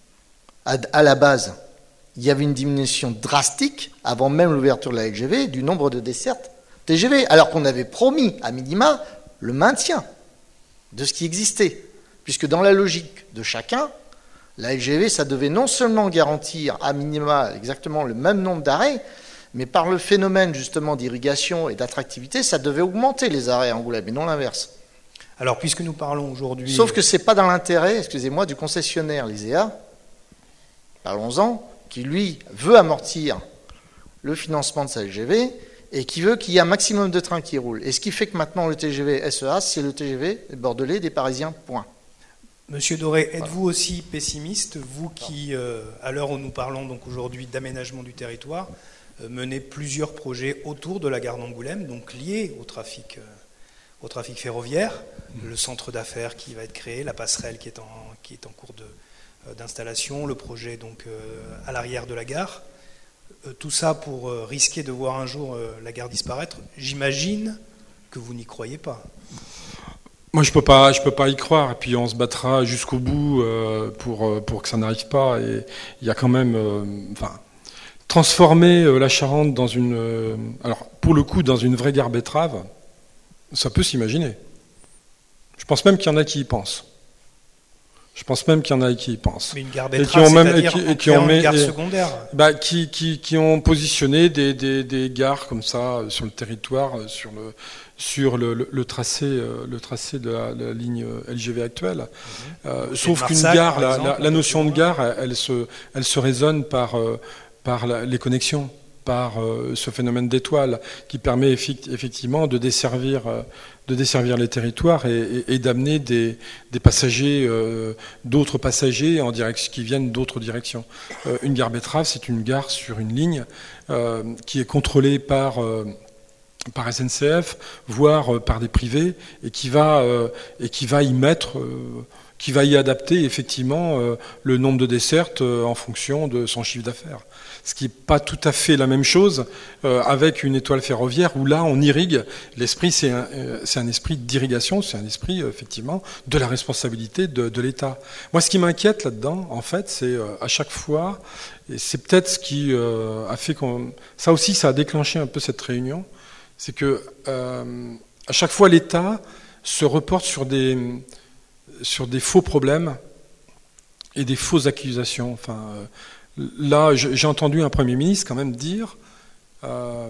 À, à la base, il y avait une diminution drastique, avant même l'ouverture de la L G V, du nombre de dessertes T G V, alors qu'on avait promis à minima le maintien de ce qui existait. Puisque dans la logique de chacun, la L G V, ça devait non seulement garantir à minima exactement le même nombre d'arrêts, mais par le phénomène justement d'irrigation et d'attractivité, ça devait augmenter les arrêts à Angoulême, et non l'inverse. Alors, puisque nous parlons aujourd'hui... Sauf que ce n'est pas dans l'intérêt, excusez-moi, du concessionnaire, l'I S E A, parlons-en, qui lui veut amortir le financement de sa L G V, et qui veut qu'il y ait un maximum de trains qui roulent. Et ce qui fait que maintenant le T G V S E A, c'est le T G V bordelais des Parisiens, point. Monsieur Doré, êtes-vous voilà. aussi pessimiste, vous qui, euh, à l'heure où nous parlons donc aujourd'hui d'aménagement du territoire, euh, menez plusieurs projets autour de la gare d'Angoulême, donc liés au trafic, euh, au trafic ferroviaire, mmh. le centre d'affaires qui va être créé, la passerelle qui est en, qui est en cours de, euh, d'installation, le projet donc euh, à l'arrière de la gare. Tout ça pour risquer de voir un jour la gare disparaître. J'imagine que vous n'y croyez pas. Moi, je peux pas, je peux pas y croire. Et puis, on se battra jusqu'au bout pour pour que ça n'arrive pas. Et il y a quand même, euh, enfin, transformer la Charente dans une, euh, alors pour le coup, dans une vraie gare betterave, ça peut s'imaginer. Je pense même qu'il y en a qui y pensent. Je pense même qu'il y en a qui y pensent. Mais une gare betterave, c'est-à-dire en créant une gare secondaire. Bah, qui, qui, qui ont positionné des, des, des gares comme ça sur le territoire, sur le, sur le, le, le tracé, le tracé de la, la ligne L G V actuelle. Mmh. Euh, sauf qu'une gare, la, exemple, la, la notion de gare, elle, elle, se, elle se raisonne par, par la, les connexions, par euh, ce phénomène d'étoile qui permet effectivement de desservir, euh, de desservir les territoires et, et, et d'amener des, des passagers, euh, d'autres passagers en direct, qui viennent d'autres directions. Euh, une gare betterave, c'est une gare sur une ligne euh, qui est contrôlée par, euh, par S N C F, voire euh, par des privés, et qui va, euh, et qui va y mettre... Euh, qui va y adapter effectivement euh, le nombre de dessertes euh, en fonction de son chiffre d'affaires. Ce qui n'est pas tout à fait la même chose euh, avec une étoile ferroviaire où là on irrigue. L'esprit c'est un, euh, c'est un esprit d'irrigation, c'est un esprit euh, effectivement de la responsabilité de, de l'État. Moi ce qui m'inquiète là-dedans en fait c'est euh, à chaque fois, et c'est peut-être ce qui euh, a fait qu'on... Ça aussi ça a déclenché un peu cette réunion, c'est que euh, à chaque fois l'État se reporte sur des... sur des faux problèmes et des fausses accusations. Enfin, euh, là, j'ai entendu un Premier ministre quand même dire euh,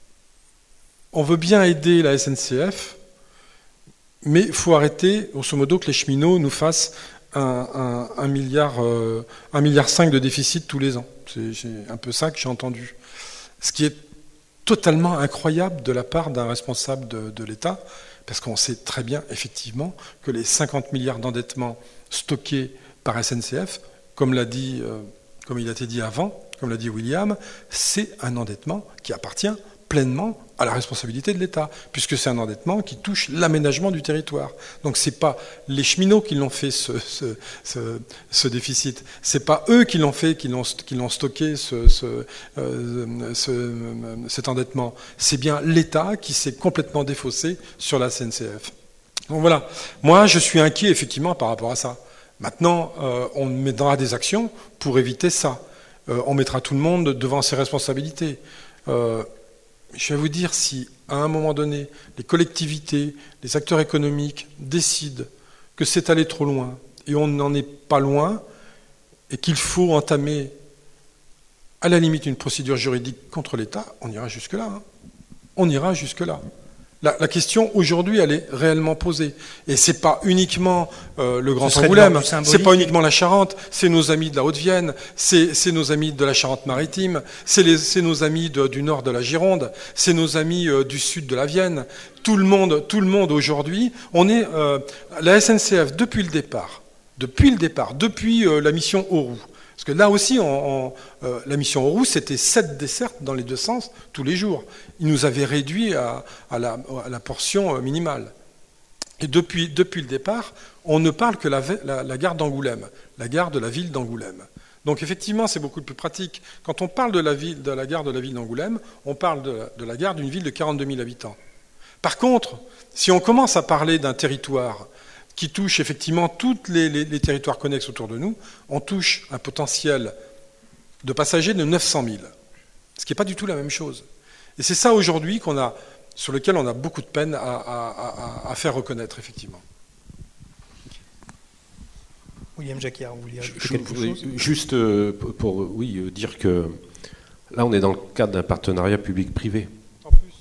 on veut bien aider la S N C F, mais il faut arrêter, grosso modo, que les cheminots nous fassent un, un, un milliard, euh, un milliard cinq de déficit tous les ans. C'est un peu ça que j'ai entendu. Ce qui est totalement incroyable de la part d'un responsable de, de l'État. Parce qu'on sait très bien, effectivement, que les cinquante milliards d'endettement stockés par S N C F, comme l'a dit, euh, comme il a été dit avant, comme l'a dit William, c'est un endettement qui appartient pleinement à la responsabilité de l'État, puisque c'est un endettement qui touche l'aménagement du territoire. Donc c'est pas les cheminots qui l'ont fait ce, ce, ce, ce déficit, c'est pas eux qui l'ont fait, qui l'ont qui l'ont stocké ce, ce, euh, ce, cet endettement. C'est bien l'État qui s'est complètement défaussé sur la S N C F. Donc voilà. Moi, je suis inquiet effectivement par rapport à ça. Maintenant, euh, on mettra des actions pour éviter ça. Euh, on mettra tout le monde devant ses responsabilités. Euh, Je vais vous dire, si à un moment donné, les collectivités, les acteurs économiques décident que c'est allé trop loin et on n'en est pas loin et qu'il faut entamer à la limite une procédure juridique contre l'État, on ira jusque-là. Hein. On ira jusque-là. La, la question aujourd'hui, elle est réellement posée. Et c'est pas uniquement euh, le Grand Angoulême, c'est pas uniquement la Charente, c'est nos amis de la Haute-Vienne, c'est nos amis de la Charente-Maritime, c'est nos amis de, du nord de la Gironde, c'est nos amis euh, du sud de la Vienne. Tout le monde, tout le monde aujourd'hui, on est euh, la S N C F depuis le départ, depuis le départ, depuis euh, la mission Auroux. Parce que là aussi, on, on, euh, la mission Auroux, c'était sept dessertes dans les deux sens, tous les jours. Ils nous avaient réduit à, à, la, à la portion minimale. Et depuis, depuis le départ, on ne parle que la, la, la gare d'Angoulême, la gare de la ville d'Angoulême. Donc effectivement, c'est beaucoup plus pratique. Quand on parle de la, ville, de la gare de la ville d'Angoulême, on parle de, de la gare d'une ville de quarante-deux mille habitants. Par contre, si on commence à parler d'un territoire qui touche effectivement tous les, les, les territoires connexes autour de nous, on touche un potentiel de passagers de neuf cent mille, ce qui n'est pas du tout la même chose. Et c'est ça aujourd'hui qu'on a, sur lequel on a beaucoup de peine à, à, à, à faire reconnaître, effectivement. William Jacquiard, vous vouliez ajouter Je, quelque je chose ? Juste pour, pour oui, dire que là, on est dans le cadre d'un partenariat public-privé. En plus.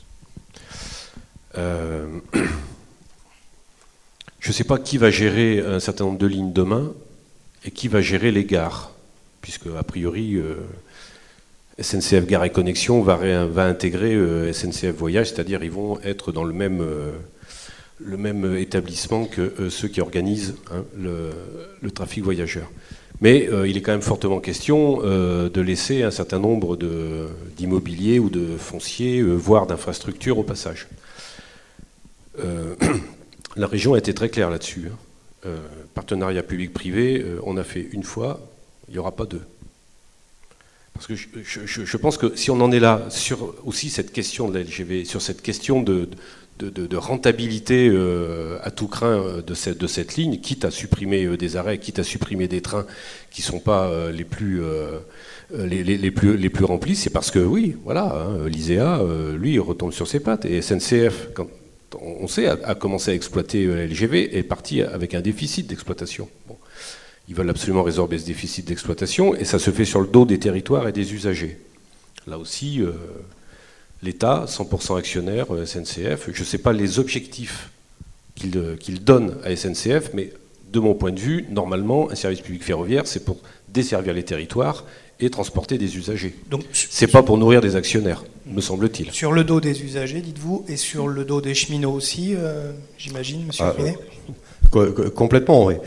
Euh, je ne sais pas qui va gérer un certain nombre de lignes demain et qui va gérer les gares, puisque a priori euh, S N C F Gare et Connexion va, ré, va intégrer euh, S N C F Voyage, c'est-à-dire ils vont être dans le même, euh, le même établissement que euh, ceux qui organisent hein, le, le trafic voyageur. Mais euh, il est quand même fortement question euh, de laisser un certain nombre d'immobiliers ou de fonciers, euh, voire d'infrastructures au passage. Euh, la région a été très claire là-dessus. Hein. Euh, partenariat public-privé, euh, on a fait une fois, il n'y aura pas deux. Parce que je, je, je pense que si on en est là sur aussi cette question de la L G V, sur cette question de, de, de, de rentabilité euh, à tout craint de cette, de cette ligne, quitte à supprimer euh, des arrêts, quitte à supprimer des trains qui ne sont pas euh, les, plus, euh, les, les, les, plus, les plus remplis, c'est parce que oui, voilà, hein, l'I S E A, euh, lui, il retombe sur ses pattes. Et S N C F, quand on sait, a, a commencé à exploiter la L G V, est parti avec un déficit d'exploitation. Bon. Ils veulent absolument résorber ce déficit d'exploitation, et ça se fait sur le dos des territoires et des usagers. Là aussi, euh, l'État, cent pour cent actionnaire, S N C F, je ne sais pas les objectifs qu'il euh, qu'il donne à S N C F, mais de mon point de vue, normalement, un service public ferroviaire, c'est pour desservir les territoires et transporter des usagers. Donc, c'est pas pour nourrir des actionnaires, me semble-t-il. Sur le dos des usagers, dites-vous, et sur le dos des cheminots aussi, euh, j'imagine, monsieur ah, Frinet euh, Complètement, oui.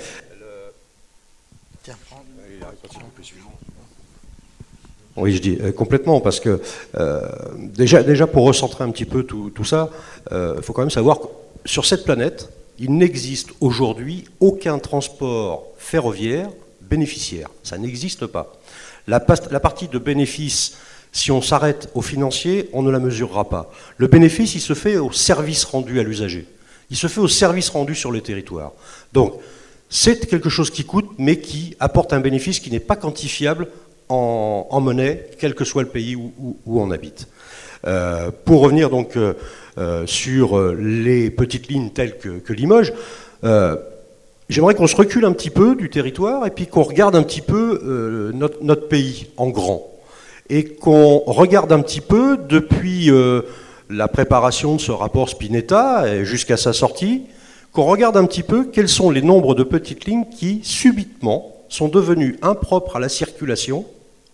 Oui, je dis euh, complètement, parce que euh, déjà, déjà pour recentrer un petit peu tout, tout ça, il euh, faut quand même savoir que sur cette planète, il n'existe aujourd'hui aucun transport ferroviaire bénéficiaire. Ça n'existe pas. La, la partie de bénéfice, si on s'arrête au financier, on ne la mesurera pas. Le bénéfice, il se fait au service rendu à l'usager. Il se fait au service rendu sur les territoires. Donc, c'est quelque chose qui coûte, mais qui apporte un bénéfice qui n'est pas quantifiable en, en monnaie, quel que soit le pays où, où, où on habite. Euh, pour revenir donc euh, euh, sur les petites lignes telles que, que Limoges, euh, j'aimerais qu'on se recule un petit peu du territoire et puis qu'on regarde un petit peu euh, notre, notre pays en grand. Et qu'on regarde un petit peu depuis euh, la préparation de ce rapport Spinetta jusqu'à sa sortie, qu'on regarde un petit peu quels sont les nombres de petites lignes qui, subitement, sont devenues impropres à la circulation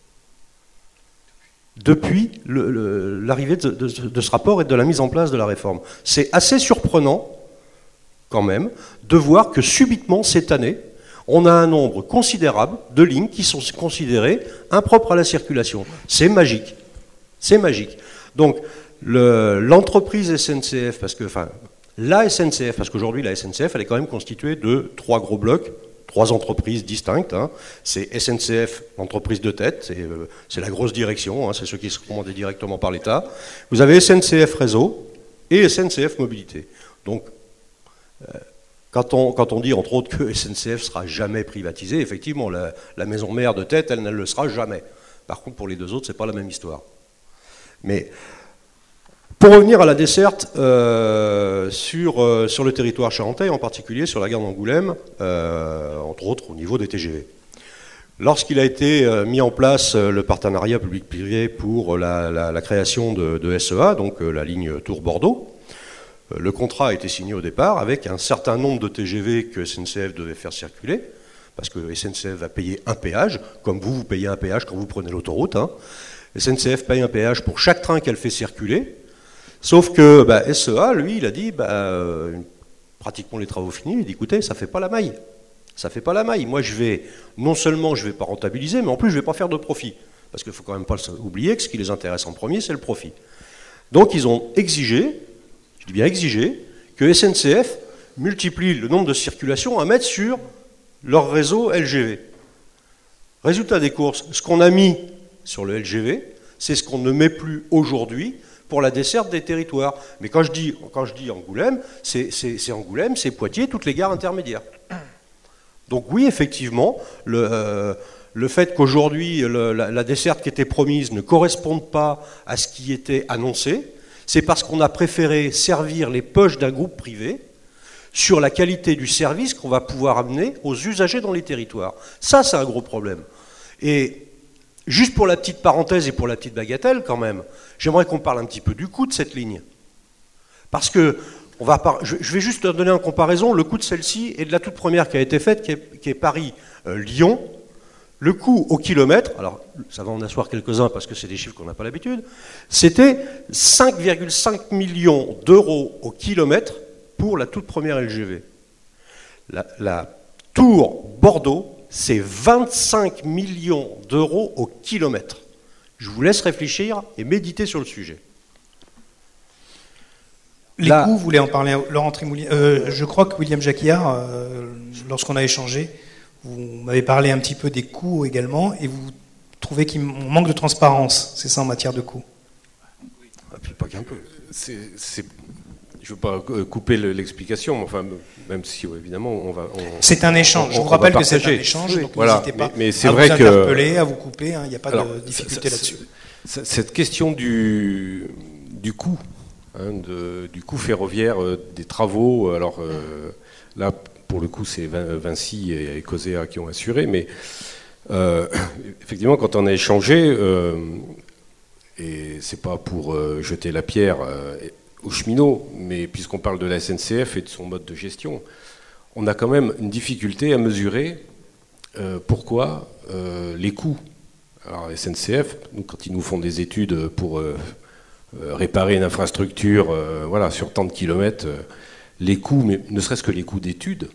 depuis l'arrivée de, de, de ce rapport et de la mise en place de la réforme. C'est assez surprenant, quand même, de voir que subitement, cette année, on a un nombre considérable de lignes qui sont considérées impropres à la circulation. C'est magique. C'est magique. Donc, l'entreprise le, S N C F, parce que, enfin, la S N C F, parce qu'aujourd'hui, la S N C F, elle est quand même constituée de trois gros blocs, trois entreprises distinctes. Hein. C'est S N C F, l'entreprise de tête, c'est euh, la grosse direction, hein, c'est ceux qui sont commandés directement par l'État. Vous avez S N C F Réseau et S N C F Mobilité. Donc, euh, quand, on, quand on dit, entre autres, que S N C F ne sera jamais privatisée, effectivement, la, la maison mère de tête, elle ne le sera jamais. Par contre, pour les deux autres, ce n'est pas la même histoire. Mais pour revenir à la desserte euh, sur, euh, sur le territoire charentais, en particulier sur la gare d'Angoulême, euh, entre autres au niveau des T G V. Lorsqu'il a été euh, mis en place euh, le partenariat public-privé pour la, la, la création de, de S E A, donc euh, la ligne Tours-Bordeaux, euh, le contrat a été signé au départ avec un certain nombre de T G V que S N C F devait faire circuler, parce que S N C F va payer un péage, comme vous, vous payez un péage quand vous prenez l'autoroute. Hein. S N C F paye un péage pour chaque train qu'elle fait circuler. Sauf que bah, S E A, lui, il a dit, bah, euh, pratiquement les travaux finis, il dit, écoutez, ça ne fait pas la maille. Ça fait pas la maille. Moi, je vais, non seulement je vais pas rentabiliser, mais en plus, je vais pas faire de profit. Parce qu'il faut quand même pas oublier que ce qui les intéresse en premier, c'est le profit. Donc, ils ont exigé, je dis bien exigé, que S N C F multiplie le nombre de circulations à mettre sur leur réseau L G V. Résultat des courses, ce qu'on a mis sur le L G V, c'est ce qu'on ne met plus aujourd'hui pour la desserte des territoires. Mais quand je dis, quand je dis Angoulême, c'est, c'est, c'est Angoulême, c'est Poitiers, toutes les gares intermédiaires. Donc oui, effectivement, le, euh, le fait qu'aujourd'hui le, la, la desserte qui était promise ne corresponde pas à ce qui était annoncé, c'est parce qu'on a préféré servir les poches d'un groupe privé sur la qualité du service qu'on va pouvoir amener aux usagers dans les territoires. Ça, c'est un gros problème. Et juste pour la petite parenthèse et pour la petite bagatelle, quand même, j'aimerais qu'on parle un petit peu du coût de cette ligne. Parce que, on va par... je vais juste donner en comparaison le coût de celle-ci et de la toute première qui a été faite, qui est, qui est Paris-Lyon. Le coût au kilomètre, alors ça va en asseoir quelques-uns parce que c'est des chiffres qu'on n'a pas l'habitude, c'était cinq virgule cinq millions d'euros au kilomètre pour la toute première L G V. La, la tour Bordeaux, c'est vingt-cinq millions d'euros au kilomètre. Je vous laisse réfléchir et méditer sur le sujet. Les Là, coûts, vous voulez en parler, Laurent Trémoulier. Euh, je crois que William Jacquiard, euh, lorsqu'on a échangé, vous m'avez parlé un petit peu des coûts également, et vous trouvez qu'il manque de transparence, c'est ça en matière de coûts? Ah, puis pas qu'un peu. C'est, c'est... Je ne veux pas couper l'explication, mais enfin, même si évidemment on va. On, c'est un échange. On, je vous rappelle que c'est un échange, oui, donc voilà, n'hésitez pas mais, mais c'est à vrai vous que, interpeller, à vous couper. Il hein, n'y a pas alors, de difficulté ça, là-dessus. Ça, cette question du, du coût, hein, de, du coût ferroviaire, euh, des travaux. Alors euh, là, pour le coup, c'est Vinci et Cosea qui ont assuré, mais euh, effectivement, quand on a échangé, euh, et c'est pas pour euh, jeter la pierre. Euh, aux cheminots, mais puisqu'on parle de la S N C F et de son mode de gestion, on a quand même une difficulté à mesurer euh, pourquoi euh, les coûts. Alors la S N C F, nous, quand ils nous font des études pour euh, euh, réparer une infrastructure euh, voilà, sur tant de kilomètres, euh, les coûts, mais ne serait-ce que les coûts d'études,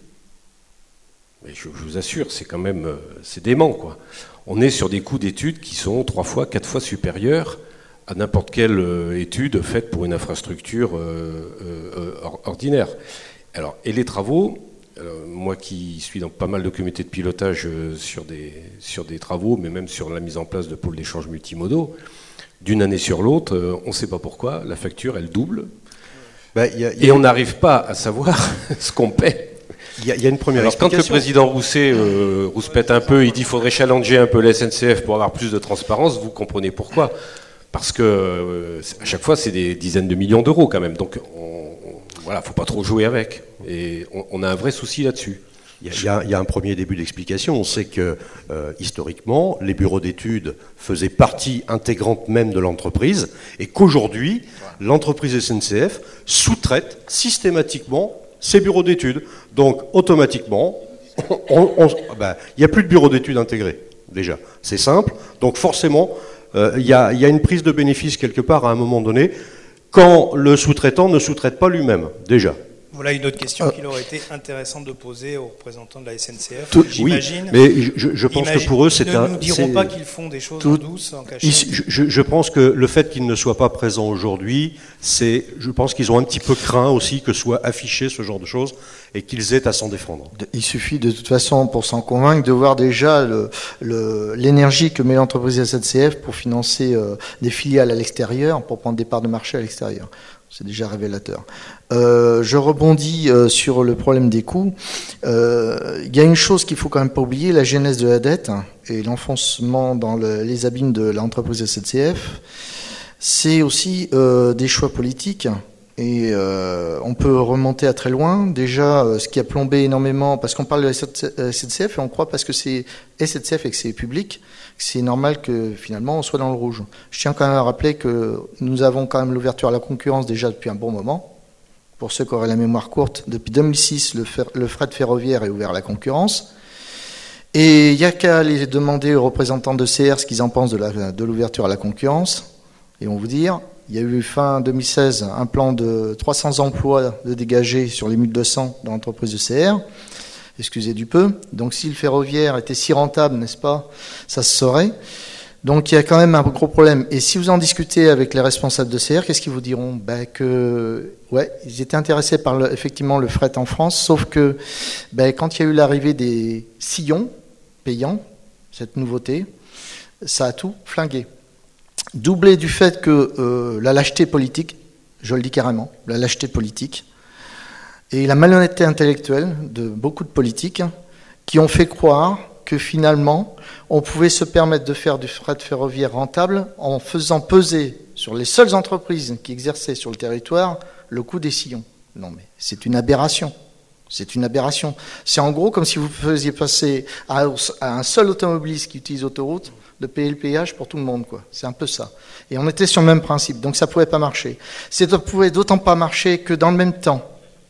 mais je, je vous assure, c'est quand même euh, c'est dément, quoi. On est sur des coûts d'études qui sont trois fois, quatre fois supérieurs à n'importe quelle euh, étude faite pour une infrastructure euh, euh, ordinaire. Alors, et les travaux, euh, moi qui suis dans pas mal de comités de pilotage euh, sur, des, sur des travaux, mais même sur la mise en place de pôles d'échange multimodaux, d'une année sur l'autre, euh, on ne sait pas pourquoi, la facture, elle double. Ben, y a, y a... Et on n'arrive pas à savoir ce qu'on paie. Il y, y a une première Alors, explication. Quand le président Rousset euh, rouspète un peu, il dit qu'il faudrait challenger un peu la S N C F pour avoir plus de transparence, vous comprenez pourquoi. Parce que euh, à chaque fois, c'est des dizaines de millions d'euros quand même. Donc, on, on, voilà, faut pas trop jouer avec. Et on, on a un vrai souci là-dessus. Il y, a, il y a un premier début d'explication. On sait que, euh, historiquement, les bureaux d'études faisaient partie intégrante même de l'entreprise et qu'aujourd'hui, l'entreprise S N C F sous-traite systématiquement ses bureaux d'études. Donc, automatiquement, on, on, ben, il n'y a plus de bureaux d'études intégrés, déjà. C'est simple. Donc, forcément... Il euh, y, y a une prise de bénéfice quelque part à un moment donné quand le sous-traitant ne sous-traite pas lui-même, déjà. Voilà une autre question euh, qu'il aurait été intéressant de poser aux représentants de la S N C F. Tout, j'imagine. Oui, mais je, je pense imagine, que pour eux, c'est un. Ils ne nous diront pas qu'ils font des choses tout, en douce, en cachette. Je, je, je pense que le fait qu'ils ne soient pas présents aujourd'hui, c'est, je pense qu'ils ont un petit peu craint aussi que soit affiché ce genre de choses et qu'ils aient à s'en défendre. Il suffit de toute façon, pour s'en convaincre, de voir déjà le, le, l'énergie que met l'entreprise S N C F pour financer euh, des filiales à l'extérieur, pour prendre des parts de marché à l'extérieur. C'est déjà révélateur. Euh, je rebondis euh, sur le problème des coûts. Euh, il y a une chose qu'il faut quand même pas oublier, la genèse de la dette et l'enfoncement dans le, les abîmes de l'entreprise S N C F. C'est aussi euh, des choix politiques. Et euh, on peut remonter à très loin. Déjà, euh, ce qui a plombé énormément, parce qu'on parle de la S N C F et on croit parce que c'est S N C F et que c'est public, c'est normal que finalement on soit dans le rouge. Je tiens quand même à rappeler que nous avons quand même l'ouverture à la concurrence déjà depuis un bon moment. Pour ceux qui auraient la mémoire courte, depuis deux mille six, le, fer, le fret ferroviaire est ouvert à la concurrence. Et il n'y a qu'à aller demander aux représentants de C R ce qu'ils en pensent de, la, de l'ouverture à la concurrence. Et on vous dire, il y a eu fin deux mille seize un plan de trois cents emplois de dégagés sur les mille deux cents dans l'entreprise de C R. excusez du peu. Donc si le ferroviaire était si rentable, n'est-ce pas, ça se saurait. Donc il y a quand même un gros problème. Et si vous en discutez avec les responsables de C R, qu'est-ce qu'ils vous diront? Ben que, ouais, ils étaient intéressés par le, effectivement le fret en France, sauf que ben, quand il y a eu l'arrivée des sillons payants, cette nouveauté, ça a tout flingué. Doublé du fait que euh, la lâcheté politique, je le dis carrément, la lâcheté politique, et la malhonnêteté intellectuelle de beaucoup de politiques qui ont fait croire que finalement, on pouvait se permettre de faire du fret ferroviaire rentable en faisant peser sur les seules entreprises qui exerçaient sur le territoire le coût des sillons. Non mais c'est une aberration. C'est une aberration. C'est en gros comme si vous faisiez passer à un seul automobiliste qui utilise l'autoroute de payer le péage pour tout le monde, quoi. C'est un peu ça. Et on était sur le même principe, donc ça ne pouvait pas marcher. Ça ne pouvait d'autant pas marcher que dans le même temps,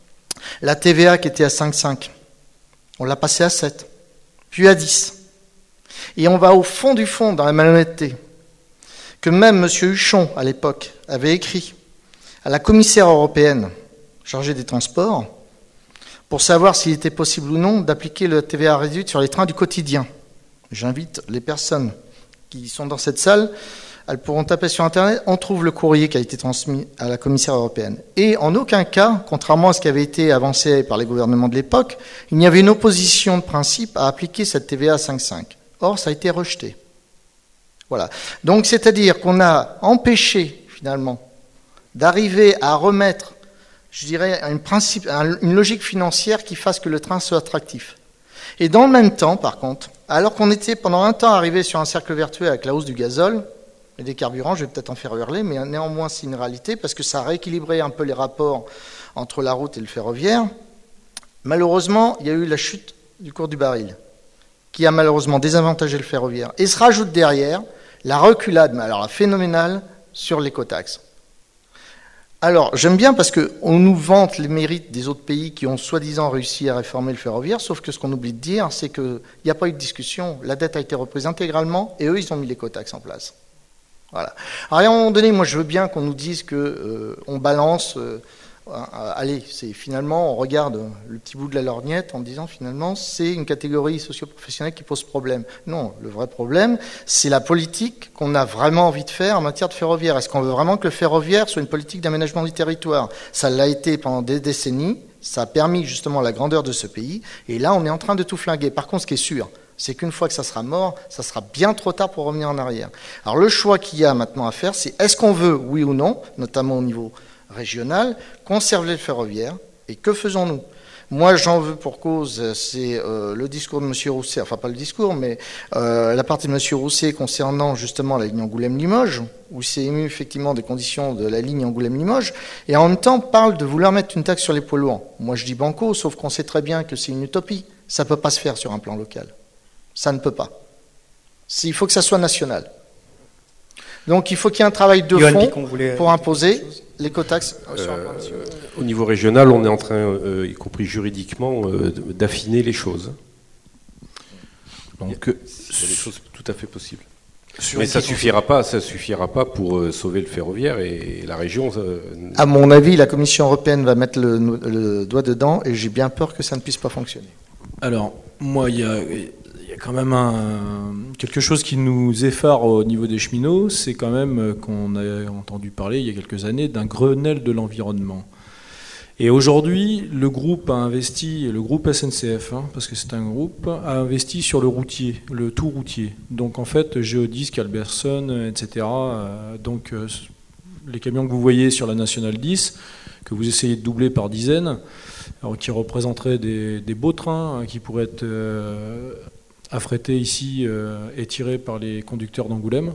la T V A qui était à cinq virgule cinq, on l'a passée à sept, puis à dix. Et on va au fond du fond dans la malhonnêteté, que même M. Huchon, à l'époque, avait écrit à la commissaire européenne chargée des transports pour savoir s'il était possible ou non d'appliquer le T V A réduite sur les trains du quotidien. J'invite les personnes qui sont dans cette salle, elles pourront taper sur Internet, on trouve le courrier qui a été transmis à la commissaire européenne. Et en aucun cas, contrairement à ce qui avait été avancé par les gouvernements de l'époque, il n'y avait une opposition de principe à appliquer cette T V A à cinq virgule cinq. Or, ça a été rejeté. Voilà. Donc, c'est-à-dire qu'on a empêché, finalement, d'arriver à remettre, je dirais, une, principe, une logique financière qui fasse que le train soit attractif. Et dans le même temps, par contre, alors qu'on était pendant un temps arrivé sur un cercle vertueux avec la hausse du gazole et des carburants, je vais peut-être en faire hurler, mais néanmoins c'est une réalité parce que ça a rééquilibré un peu les rapports entre la route et le ferroviaire. Malheureusement, il y a eu la chute du cours du baril qui a malheureusement désavantagé le ferroviaire. Et se rajoute derrière la reculade, mais alors phénoménale, sur l'écotaxe. Alors, j'aime bien parce qu'on nous vante les mérites des autres pays qui ont soi-disant réussi à réformer le ferroviaire, sauf que ce qu'on oublie de dire, c'est qu'il n'y a pas eu de discussion, la dette a été reprise intégralement, et eux, ils ont mis l'écotaxe en place. Voilà. Alors, à un moment donné, moi, je veux bien qu'on nous dise qu'on euh, balance... Euh, allez, c'est finalement, on regarde le petit bout de la lorgnette en disant finalement, c'est une catégorie socio-professionnelle qui pose problème. Non, le vrai problème, c'est la politique qu'on a vraiment envie de faire en matière de ferroviaire. Est-ce qu'on veut vraiment que le ferroviaire soit une politique d'aménagement du territoire? Ça l'a été pendant des décennies, ça a permis justement la grandeur de ce pays, et là, on est en train de tout flinguer. Par contre, ce qui est sûr, c'est qu'une fois que ça sera mort, ça sera bien trop tard pour revenir en arrière. Alors le choix qu'il y a maintenant à faire, c'est est-ce qu'on veut, oui ou non, notamment au niveau régional, conserver le ferroviaire, et que faisons-nous? Moi, j'en veux pour cause, c'est euh, le discours de M. Rousset, enfin pas le discours, mais euh, la partie de M. Rousset concernant justement la ligne Angoulême-Limoges, où il s'est ému effectivement des conditions de la ligne Angoulême-Limoges, et en même temps parle de vouloir mettre une taxe sur les poids lourds. Moi, je dis banco, sauf qu'on sait très bien que c'est une utopie. Ça ne peut pas se faire sur un plan local. Ça ne peut pas. Il faut que ça soit national. Donc il faut qu'il y ait un travail de fond pour imposer l'écotaxe. Euh, au niveau régional, on est en train, euh, y compris juridiquement, euh, d'affiner les choses. Donc, c'est des choses tout à fait possibles. Mais ça suffira pas, ça suffira pas pour euh, sauver le ferroviaire et la région. Euh, à mon avis, la Commission européenne va mettre le, le doigt dedans, et j'ai bien peur que ça ne puisse pas fonctionner. Alors, moi, il y a. Il y a quand même un, quelque chose qui nous effare au niveau des cheminots, c'est quand même qu'on a entendu parler il y a quelques années d'un Grenelle de l'environnement. Et aujourd'hui, le groupe a investi, le groupe S N C F, hein, parce que c'est un groupe, a investi sur le routier, le tout routier. Donc en fait, Geodis, Alberson, et cetera. Donc les camions que vous voyez sur la Nationale dix, que vous essayez de doubler par dizaines, alors, qui représenteraient des, des beaux trains hein, qui pourraient être... Euh, affrété ici euh, et tiré par les conducteurs d'Angoulême.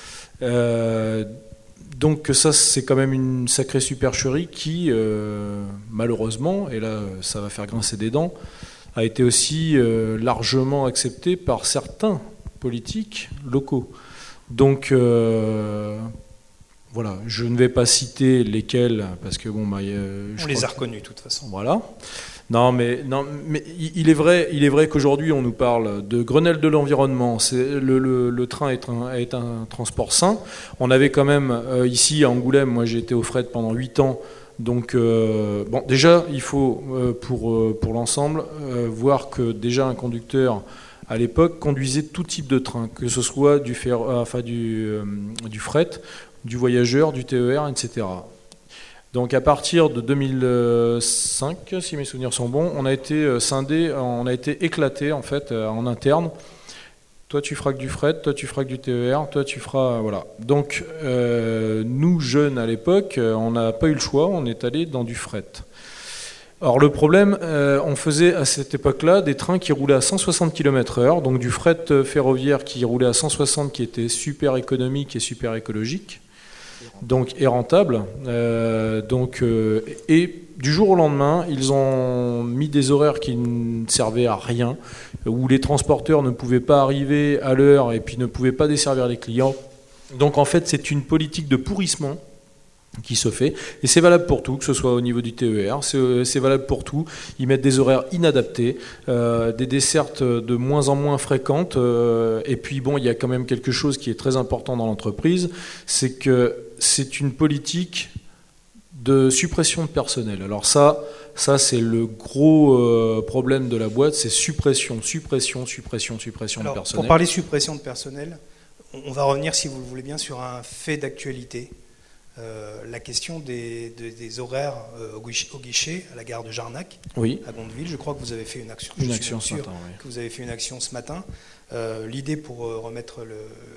Euh, donc ça, c'est quand même une sacrée supercherie qui, euh, malheureusement, et là, ça va faire grincer des dents, a été aussi euh, largement acceptée par certains politiques locaux. Donc, euh, voilà, je ne vais pas citer lesquels, parce que bon... Bah, euh, je On les a que, reconnus, de toute façon. Voilà. Non, mais, non, mais il est vrai, il est vrai qu'aujourd'hui, on nous parle de Grenelle de l'environnement. C'est, le, le, le train est un, est un transport sain. On avait quand même, euh, ici, à Angoulême, moi j'ai été au fret pendant huit ans, Donc, euh, bon, déjà, il faut, euh, pour, euh, pour l'ensemble, euh, voir que déjà un conducteur, à l'époque, conduisait tout type de train, que ce soit du, fer, euh, enfin, du, euh, du fret, du voyageur, du T E R, et cetera. Donc, à partir de deux mille cinq, si mes souvenirs sont bons, on a été scindé, on a été éclaté, en fait, en interne. Toi, tu feras que du fret, toi, tu feras que du T E R, toi, tu feras... Voilà. Donc, euh, nous, jeunes à l'époque, on n'a pas eu le choix, on est allé dans du fret. Alors, le problème, euh, on faisait à cette époque-là des trains qui roulaient à cent soixante kilomètres heure, donc du fret ferroviaire qui roulait à cent soixante, qui était super économique et super écologique, donc et rentable. Euh, donc, euh, et du jour au lendemain, ils ont mis des horaires qui ne servaient à rien, où les transporteurs ne pouvaient pas arriver à l'heure et puis ne pouvaient pas desservir les clients. Donc en fait, c'est une politique de pourrissement qui se fait, et c'est valable pour tout, que ce soit au niveau du T E R, c'est, c'est valable pour tout. Ils mettent des horaires inadaptés, euh, des dessertes de moins en moins fréquentes, euh, et puis bon, il y a quand même quelque chose qui est très important dans l'entreprise, c'est que c'est une politique de suppression de personnel. Alors ça, ça c'est le gros euh, problème de la boîte, c'est suppression, suppression, suppression, suppression Alors, de personnel. Pour parler suppression de personnel, on va revenir, si vous le voulez bien, sur un fait d'actualité. Euh, la question des, des, des horaires euh, au, guichet, au guichet à la gare de Jarnac, oui. à Gondeville. Je crois que vous avez fait une action. Une je action suis ce sûr matin, oui. que vous avez fait une action ce matin. Euh, l'idée pour euh, remettre le,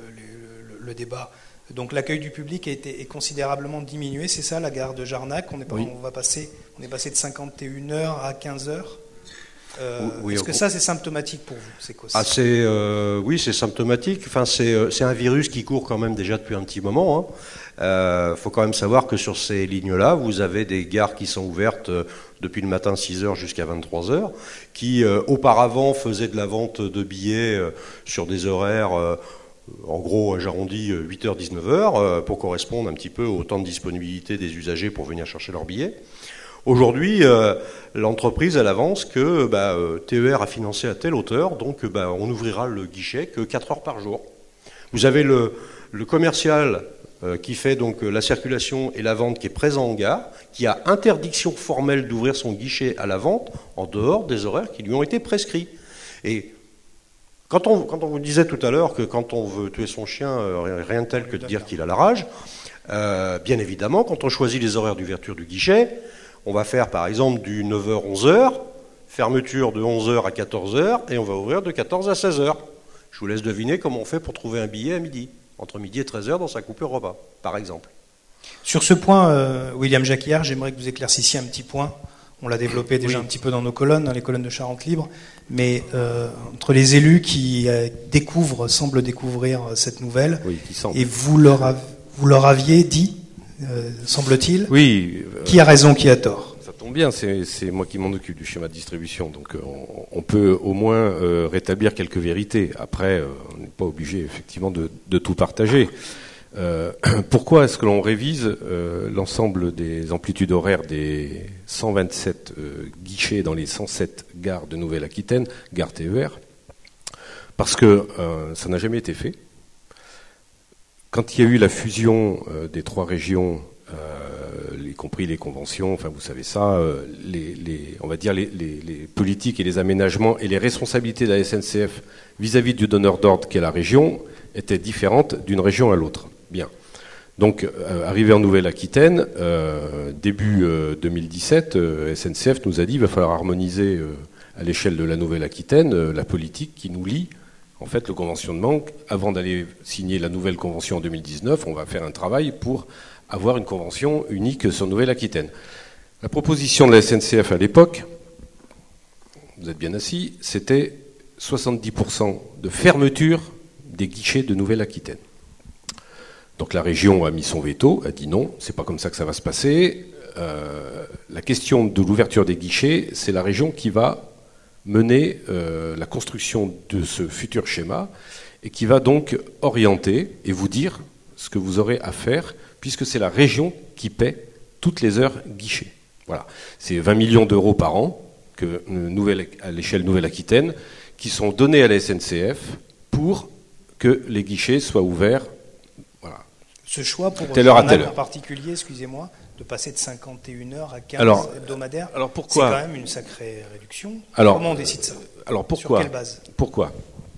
le, le, le débat. Donc l'accueil du public a été est considérablement diminué, c'est ça, la gare de Jarnac. On est, pas, oui. on va passer, on est passé de cinquante et une heures à quinze heures. Euh, oui, est-ce oui, que ça c'est symptomatique pour vous? C'est quoi, ah, c'est, euh, oui, c'est symptomatique. Enfin, c'est, c'est un virus qui court quand même déjà depuis un petit moment. Il hein. euh, faut quand même savoir que sur ces lignes-là, vous avez des gares qui sont ouvertes depuis le matin six heures jusqu'à vingt-trois heures, qui euh, auparavant faisaient de la vente de billets euh, sur des horaires, euh, en gros, j'arrondis huit heures dix-neuf heures, euh, pour correspondre un petit peu au temps de disponibilité des usagers pour venir chercher leurs billets. Aujourd'hui, euh, l'entreprise, elle avance que bah, euh, T E R a financé à telle hauteur, donc bah, on ouvrira le guichet que quatre heures par jour. Vous avez le, le commercial euh, qui fait donc la circulation et la vente qui est présent en gare, qui a interdiction formelle d'ouvrir son guichet à la vente en dehors des horaires qui lui ont été prescrits. Et quand on, quand on vous disait tout à l'heure que quand on veut tuer son chien, euh, rien de tel que de dire qu'il a la rage, euh, bien évidemment, quand on choisit les horaires d'ouverture du guichet, on va faire par exemple du neuf heures onze heures, fermeture de onze heures à quatorze heures, et on va ouvrir de quatorze à seize heures. Je vous laisse deviner comment on fait pour trouver un billet à midi, entre midi et treize heures dans sa coupure repas, par exemple. Sur ce point, euh, William Jacquiard, j'aimerais que vous éclaircissiez un petit point. On l'a développé déjà oui. un petit peu dans nos colonnes, dans les colonnes de Charente Libre, mais euh, entre les élus qui euh, découvrent, semblent découvrir euh, cette nouvelle, oui, qui semble. Et vous leur, av- vous leur aviez dit, euh, semble-t-il, oui, euh, qui a raison, qui a tort. Ça tombe bien, c'est, c'est moi qui m'en occupe du schéma de distribution, donc euh, on, on peut au moins euh, rétablir quelques vérités. Après, euh, on n'est pas obligé effectivement de, de tout partager. Euh, pourquoi est-ce que l'on révise euh, l'ensemble des amplitudes horaires des cent vingt-sept euh, guichets dans les cent sept gares de Nouvelle-Aquitaine, gares T E R? Parce que euh, ça n'a jamais été fait. Quand il y a eu la fusion euh, des trois régions, euh, y compris les conventions, enfin vous savez ça, euh, les, les, on va dire les, les, les politiques et les aménagements et les responsabilités de la S N C F vis-à-vis du donneur d'ordre qu'est la région étaient différentes d'une région à l'autre. Bien. Donc, euh, arrivé en Nouvelle-Aquitaine, euh, début euh, deux mille dix-sept, euh, S N C F nous a dit qu'il va falloir harmoniser euh, à l'échelle de la Nouvelle-Aquitaine euh, la politique qui nous lie, en fait, le conventionnement. Avant d'aller signer la nouvelle convention en deux mille dix-neuf, on va faire un travail pour avoir une convention unique sur Nouvelle-Aquitaine. La proposition de la S N C F à l'époque, vous êtes bien assis, c'était soixante-dix pour cent de fermeture des guichets de Nouvelle-Aquitaine. Donc la région a mis son veto, a dit non, c'est pas comme ça que ça va se passer. Euh, la question de l'ouverture des guichets, c'est la région qui va mener euh, la construction de ce futur schéma et qui va donc orienter et vous dire ce que vous aurez à faire, puisque c'est la région qui paie toutes les heures guichets. Voilà, c'est vingt millions d'euros par an que, nouvelle, à l'échelle Nouvelle-Aquitaine qui sont donnés à la S N C F pour que les guichets soient ouverts. Ce choix pour Jarnac en particulier, excusez-moi, de passer de cinquante et une heures à quinze alors, hebdomadaires. Alors pourquoi? C'est quand même une sacrée réduction. Alors, comment on décide ça? Alors pourquoi? Sur quelle base? Pourquoi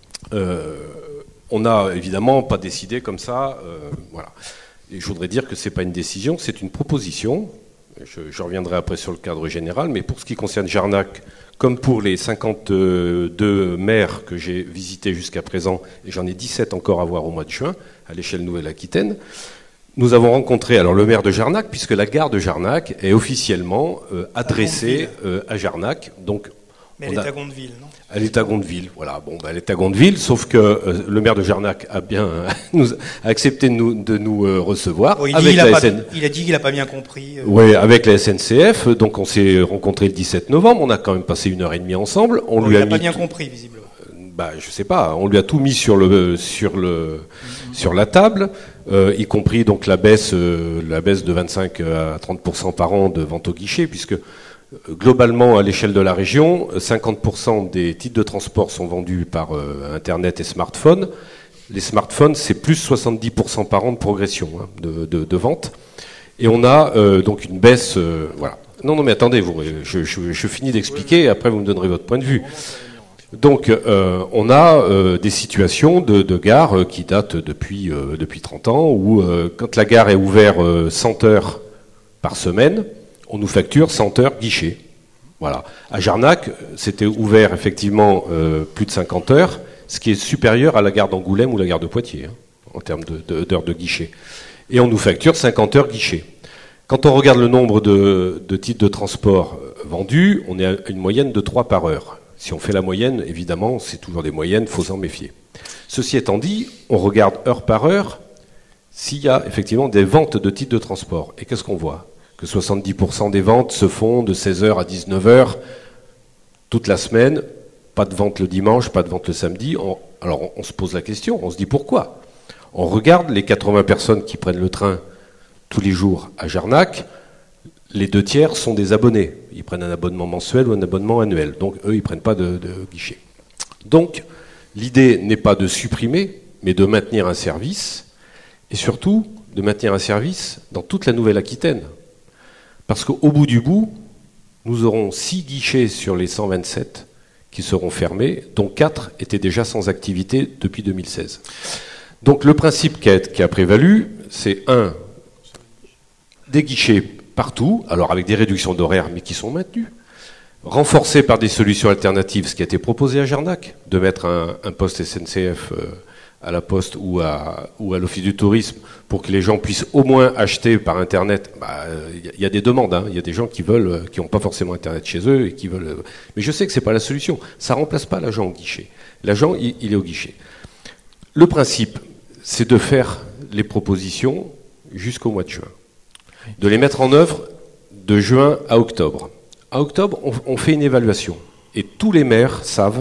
euh, On n'a évidemment pas décidé comme ça. Euh, voilà. Et je voudrais dire que c'est pas une décision, c'est une proposition. Je, je reviendrai après sur le cadre général, mais pour ce qui concerne Jarnac, comme pour les cinquante-deux maires que j'ai visités jusqu'à présent, et j'en ai dix-sept encore à voir au mois de juin, à l'échelle Nouvelle-Aquitaine, nous avons rencontré alors le maire de Jarnac, puisque la gare de Jarnac est officiellement euh, adressée euh, à Jarnac. Donc, mais elle est à Gondeville, non? Elle est à Gondeville, voilà. Bon, ben, elle est à Gondeville, sauf que euh, le maire de Jarnac a bien euh, nous, a accepté de nous, de nous euh, recevoir. Oh, il, avec dit, la il, a S N... pas, il a dit qu'il n'a pas bien compris. Euh... Oui, avec la S N C F. Donc, on s'est rencontrés le dix-sept novembre. On a quand même passé une heure et demie ensemble. On oh, lui il a n'a pas mis bien tout... compris, visiblement. Bah, je sais pas. On lui a tout mis sur le sur le mm-hmm. sur la table, euh, y compris donc la baisse euh, la baisse de vingt-cinq à trente pour cent par an de vente au guichet, puisque euh, globalement à l'échelle de la région, cinquante pour cent des titres de transport sont vendus par euh, internet et smartphone. Les smartphones, c'est plus soixante-dix pour cent par an de progression hein, de, de, de vente. Et on a euh, donc une baisse. Euh, voilà. Non, non, mais attendez, vous, je, je, je finis d'expliquer. Et après, vous me donnerez votre point de vue. Donc, euh, on a euh, des situations de, de gare euh, qui datent depuis, euh, depuis trente ans, où euh, quand la gare est ouverte euh, cent heures par semaine, on nous facture cent heures guichet. Voilà. À Jarnac, c'était ouvert effectivement euh, plus de cinquante heures, ce qui est supérieur à la gare d'Angoulême ou la gare de Poitiers, hein, en termes de, de, d'heures de guichet. Et on nous facture cinquante heures guichet. Quand on regarde le nombre de, de titres de transport vendus, on est à une moyenne de trois par heure. Si on fait la moyenne, évidemment, c'est toujours des moyennes, il faut s'en méfier. Ceci étant dit, on regarde heure par heure s'il y a effectivement des ventes de titres de transport. Et qu'est-ce qu'on voit? Que soixante-dix pour cent des ventes se font de seize heures à dix-neuf heures toute la semaine, pas de vente le dimanche, pas de vente le samedi. On, alors on, on se pose la question, on se dit pourquoi? On regarde les quatre-vingts personnes qui prennent le train tous les jours à Jarnac. Les deux tiers sont des abonnés. Ils prennent un abonnement mensuel ou un abonnement annuel. Donc, eux, ils ne prennent pas de, de guichet. Donc, l'idée n'est pas de supprimer, mais de maintenir un service, et surtout de maintenir un service dans toute la Nouvelle-Aquitaine. Parce qu'au bout du bout, nous aurons six guichets sur les cent vingt-sept qui seront fermés, dont quatre étaient déjà sans activité depuis deux mille seize. Donc, le principe qui a, qui a prévalu, c'est un, des guichets partout, alors avec des réductions d'horaires, mais qui sont maintenues, renforcées par des solutions alternatives, ce qui a été proposé à Jarnac, de mettre un, un poste S N C F euh, à la Poste ou à, ou à l'Office du Tourisme, pour que les gens puissent au moins acheter par Internet. Bah, y, y a des demandes, hein. Il y a des gens qui veulent, qui n'ont pas forcément Internet chez eux, et qui veulent. Euh, mais je sais que c'est pas la solution. Ça remplace pas l'agent au guichet. L'agent, il, il est au guichet. Le principe, c'est de faire les propositions jusqu'au mois de juin. De les mettre en œuvre de juin à octobre. À octobre, on, on fait une évaluation. Et tous les maires savent,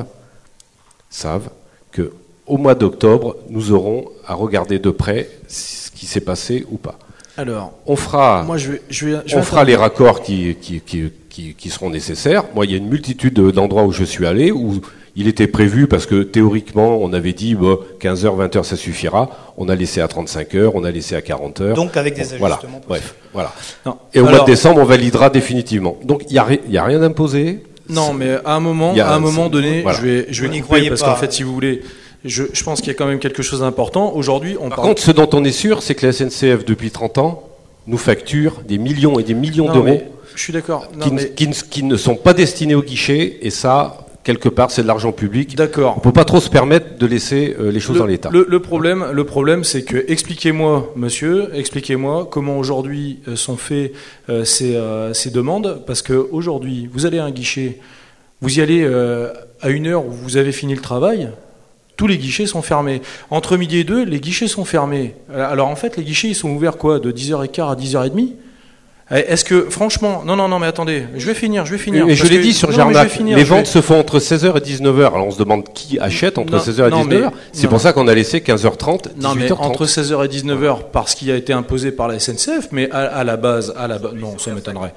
savent que au mois d'octobre, nous aurons à regarder de près ce qui s'est passé ou pas. Alors, on fera, moi, je vais, je vais, je vais on fera les raccords qui, qui, qui, qui, qui seront nécessaires. Moi, il y a une multitude d'endroits où je suis allé, où il était prévu, parce que théoriquement, on avait dit bah, quinze heures, vingt heures, ça suffira. On a laissé à trente-cinq heures, on a laissé à quarante heures. Donc avec des ajustements voilà. possibles. Bref, voilà. Non. Et au Alors, mois de décembre, on validera définitivement. Donc il n'y a, a rien d'imposé. Non, mais à un moment, a, à un moment donné, voilà. je vais, je vais Vous n'y couper, croyez parce pas. qu'en fait, si vous voulez, je, je pense qu'il y a quand même quelque chose d'important. Aujourd'hui, on Par parle... contre, ce dont on est sûr, c'est que la S N C F, depuis trente ans, nous facture des millions et des millions d'euros je suis d'accord. qui, mais... qui, qui ne sont pas destinés au guichet, et ça, quelque part, c'est de l'argent public. D'accord. On ne peut pas trop se permettre de laisser euh, les choses le, dans l'état. Le, le problème, le problème, c'est que, expliquez-moi, monsieur, expliquez-moi comment aujourd'hui euh, sont faites euh, ces, euh, ces demandes, parce qu'aujourd'hui, vous allez à un guichet, vous y allez euh, à une heure où vous avez fini le travail, tous les guichets sont fermés. Entre midi et deux, les guichets sont fermés. Alors en fait, les guichets, ils sont ouverts quoi, de dix heures quinze à dix heures trente? Est-ce que, franchement, non, non, non, mais attendez, je vais finir, je vais finir. Mais je l'ai dit sur Jarnac, les ventes vais... se font entre seize heures et dix-neuf heures. Alors on se demande qui achète entre non, seize heures et dix-neuf heures. C'est pour ça qu'on a laissé quinze heures trente, dix-huit heures trente. Non, mais entre seize heures et dix-neuf heures, parce qu'il a été imposé par la S N C F, mais à, à la base, à la base, non, ça m'étonnerait.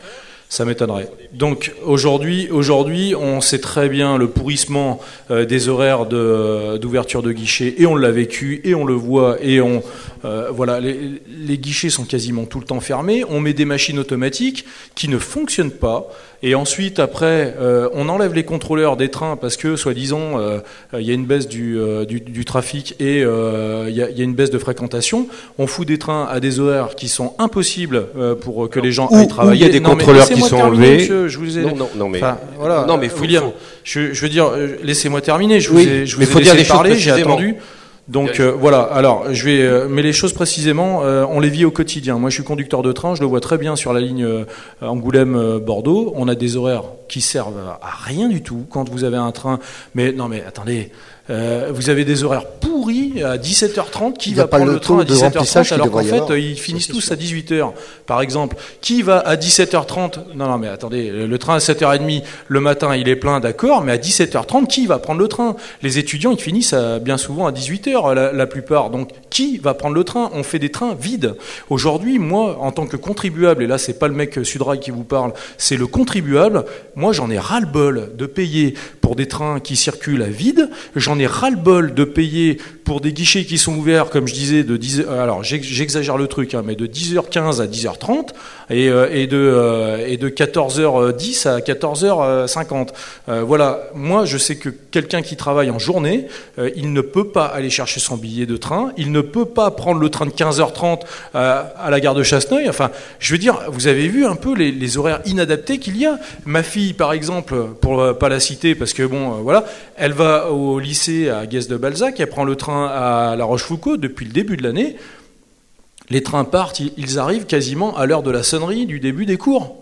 Ça m'étonnerait. Donc aujourd'hui, aujourd'hui, on sait très bien le pourrissement euh, des horaires de, d'ouverture de guichets, et on l'a vécu, et on le voit, et on euh, voilà, les, les guichets sont quasiment tout le temps fermés. On met des machines automatiques qui ne fonctionnent pas, et ensuite après, euh, on enlève les contrôleurs des trains parce que soi-disant, il euh, y a une baisse du, euh, du, du trafic et il euh, y, y a une baisse de fréquentation. On fout des trains à des horaires qui sont impossibles euh, pour que les gens où, aillent travailler. Il y a des non, contrôleurs qui sont enlevés. Monsieur, je vous ai... Non, non, non, mais, enfin, voilà, non, mais faut, William, faut... Je, je veux dire, laissez-moi terminer. Je oui, vous ai, je vous mais ai faut laissé dire les parler, choses j'ai attendu. Donc euh, voilà, alors je vais, euh, mais les choses précisément, euh, on les vit au quotidien. Moi je suis conducteur de train, je le vois très bien sur la ligne euh, Angoulême-Bordeaux. On a des horaires qui servent à rien du tout quand vous avez un train. Mais non mais attendez, euh, vous avez des horaires pourris à dix-sept heures trente. Qui va prendre le, le train à dix-sept heures trente alors qu'en fait ils finissent tous sûr. à dix-huit heures par exemple. Qui va à dix-sept heures trente? Non non mais attendez, le train à sept heures trente le matin il est plein, d'accord, mais à dix-sept heures trente qui va prendre le train? Les étudiants ils finissent à, bien souvent à dix-huit heures la, la plupart. Donc qui va prendre le train? On fait des trains vides. Aujourd'hui, moi en tant que contribuable, et là c'est pas le mec Sudrail qui vous parle, c'est le contribuable, moi j'en ai ras-le-bol de payer pour des trains qui circulent à vide, j'en ai ras-le-bol de payer pour des guichets qui sont ouverts, comme je disais, de dix, alors j'exagère le truc, hein, mais de dix heures quinze à dix heures trente et, et, de, et de quatorze heures dix à quatorze heures cinquante. Euh, voilà, moi je sais que quelqu'un qui travaille en journée, euh, il ne peut pas aller chercher son billet de train, il ne peut pas prendre le train de quinze heures trente à, à la gare de Chasseneuil. Enfin, je veux dire, vous avez vu un peu les, les horaires inadaptés qu'il y a. Ma fille, par exemple, pour euh, pas la citer, parce que bon, euh, voilà, elle va au lycée à Guest-de-Balzac, elle prend le train à La Rochefoucauld depuis le début de l'année. Les trains partent, ils arrivent quasiment à l'heure de la sonnerie du début des cours.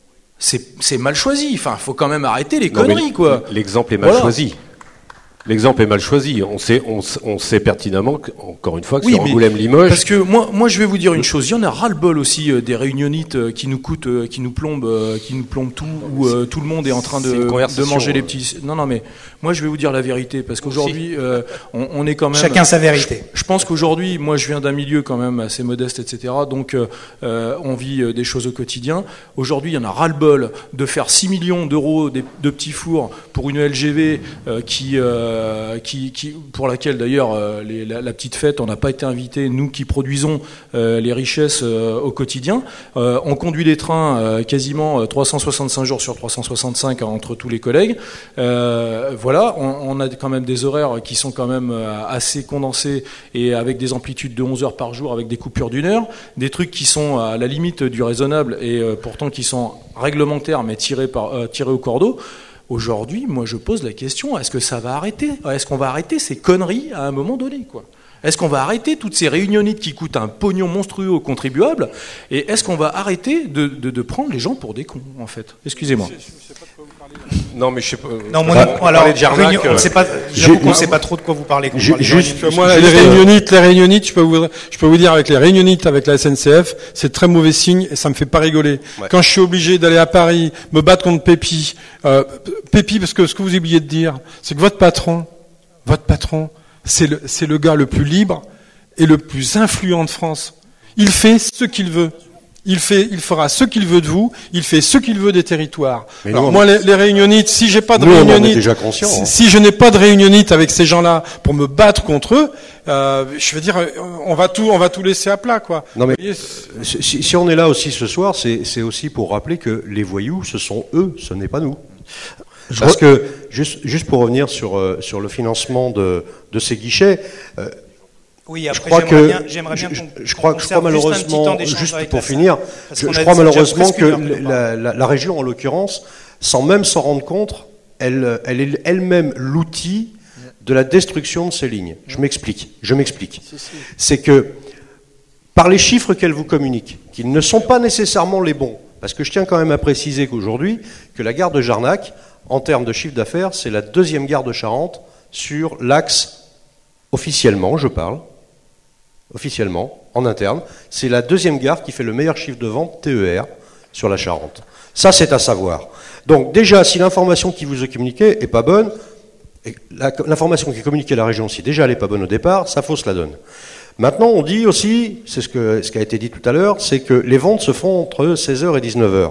C'est mal choisi. Enfin, faut quand même arrêter les non, conneries, quoi. L'exemple est mal voilà. choisi. L'exemple est mal choisi. On sait, on, on sait pertinemment, que, encore une fois, que oui, sur Angoulême-Limoges. Parce que moi, moi, je vais vous dire une chose. Il y en a ras-le-bol aussi euh, des réunionites euh, qui nous coûtent, euh, qui nous plombent, euh, qui nous plombent tout, où euh, tout le monde est en train de, de manger les petits. Non, non, mais moi, je vais vous dire la vérité, parce qu'aujourd'hui, euh, on, on est quand même. Chacun sa vérité. Je, je pense qu'aujourd'hui, moi, je viens d'un milieu quand même assez modeste, et cetera. Donc, euh, on vit des choses au quotidien. Aujourd'hui, il y en a ras-le-bol de faire six millions d'euros de petits fours pour une L G V euh, qui euh, Qui, qui, pour laquelle d'ailleurs euh, les, la, la petite fête, on n'a pas été invités, nous qui produisons euh, les richesses euh, au quotidien. Euh, on conduit les trains euh, quasiment trois cent soixante-cinq jours sur trois cent soixante-cinq entre tous les collègues. Euh, voilà, on, on a quand même des horaires qui sont quand même assez condensés et avec des amplitudes de onze heures par jour avec des coupures d'une heure, des trucs qui sont à la limite du raisonnable et euh, pourtant qui sont réglementaires mais tirés, par, euh, tirés au cordeau. Aujourd'hui, moi je pose la question, est-ce que ça va arrêter? Est-ce qu'on va arrêter ces conneries à un moment donné, quoi? Est-ce qu'on va arrêter toutes ces réunionites qui coûtent un pognon monstrueux aux contribuables? Et est-ce qu'on va arrêter de, de, de prendre les gens pour des cons, en fait? Excusez-moi. Non, mais je sais pas. Non, moi, non, alors, réunion, on sait pas, j'avoue qu'on ne sait pas trop de quoi vous parlez. Juste, juste moi, les réunionites, les réunionites, je peux vous, je peux vous dire, avec les réunionites avec la S N C F, c'est très mauvais signe et ça me fait pas rigoler. Ouais. Quand je suis obligé d'aller à Paris, me battre contre Pépi, euh, Pépi, parce que ce que vous oubliez de dire, c'est que votre patron, votre patron, c'est le, c'est le gars le plus libre et le plus influent de France. Il fait ce qu'il veut. Il fait, il fera ce qu'il veut de vous, il fait ce qu'il veut des territoires. Mais Alors nous, moi, les, les réunionites, si j'ai pas de nous, réunionites, déjà conscient, si, hein. si je n'ai pas de réunionites avec ces gens-là pour me battre contre eux, euh, je veux dire, on va tout, on va tout laisser à plat, quoi. Non mais si, si on est là aussi ce soir, c'est, c'est aussi pour rappeler que les voyous, ce sont eux, ce n'est pas nous. Parce que juste, juste pour revenir sur euh, sur le financement de de ces guichets. Euh, Oui, après, je crois que bien, j'aimerais bien qu'on, je, je crois, je crois malheureusement, juste, juste pour finir, je, je a, crois malheureusement que la, la, la région, en l'occurrence, sans même s'en rendre compte, elle, elle est elle-même l'outil de la destruction de ces lignes. Je m'explique. Je m'explique. C'est que par les chiffres qu'elle vous communique, qui ne sont pas nécessairement les bons, parce que je tiens quand même à préciser qu'aujourd'hui, que la gare de Jarnac, en termes de chiffre d'affaires, c'est la deuxième gare de Charente sur l'axe, officiellement, je parle, officiellement, en interne, c'est la deuxième gare qui fait le meilleur chiffre de vente T E R sur la Charente. Ça, c'est à savoir. Donc déjà, si l'information qui vous est communiquée n'est pas bonne, l'information qui est communiquée à la région, si déjà elle n'est pas bonne au départ, ça fausse la donne. Maintenant, on dit aussi, c'est ce, que, ce qui a été dit tout à l'heure, c'est que les ventes se font entre seize heures et dix-neuf heures.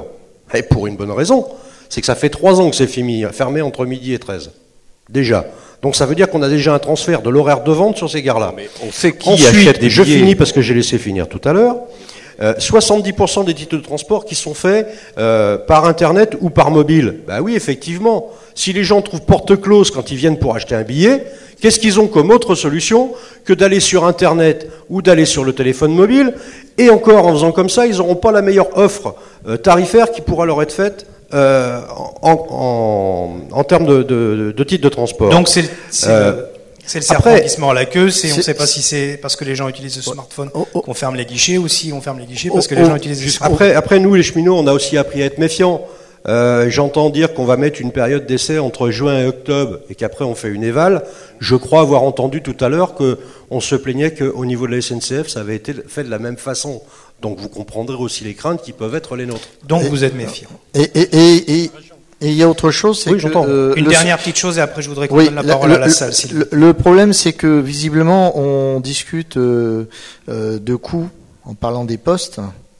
Et pour une bonne raison, c'est que ça fait trois ans que c'est fermé entre midi et treize. Déjà. Donc ça veut dire qu'on a déjà un transfert de l'horaire de vente sur ces gares-là. Mais on sait qui Ensuite, achète des je billets. finis parce que j'ai laissé finir tout à l'heure. Euh, soixante-dix pour cent des titres de transport qui sont faits euh, par Internet ou par mobile. Ben oui, effectivement. Si les gens trouvent porte close quand ils viennent pour acheter un billet, qu'est-ce qu'ils ont comme autre solution que d'aller sur Internet ou d'aller sur le téléphone mobile? Et encore, en faisant comme ça, ils n'auront pas la meilleure offre euh, tarifaire qui pourra leur être faite euh, en, en, en termes de, de, de titres de transport. Donc c'est c'est Euh, le, c'est le serpent après, qui se mord la queue. C'est, on ne c'est- sait pas si c'est parce que les gens utilisent le smartphone oh, oh. qu'on ferme les guichets ou si on ferme les guichets parce que Oh, les oh, gens utilisent le smartphone. Après, après, nous, les cheminots, on a aussi appris à être méfiants. Euh, j'entends dire qu'on va mettre une période d'essai entre juin et octobre et qu'après on fait une éval. Je crois avoir entendu tout à l'heure qu'on se plaignait qu'au niveau de la S N C F, ça avait été fait de la même façon. Donc vous comprendrez aussi les craintes qui peuvent être les nôtres. Donc Et- vous êtes méfiant. Et et et et et il y a autre chose, c'est Oui, que j'entends. euh, Une le- dernière petite chose et après je voudrais qu'on Oui, donne la la- parole le, à la le- salle. s'il vous le- plaît. le problème, c'est que visiblement, on discute euh, euh, de coûts en parlant des postes,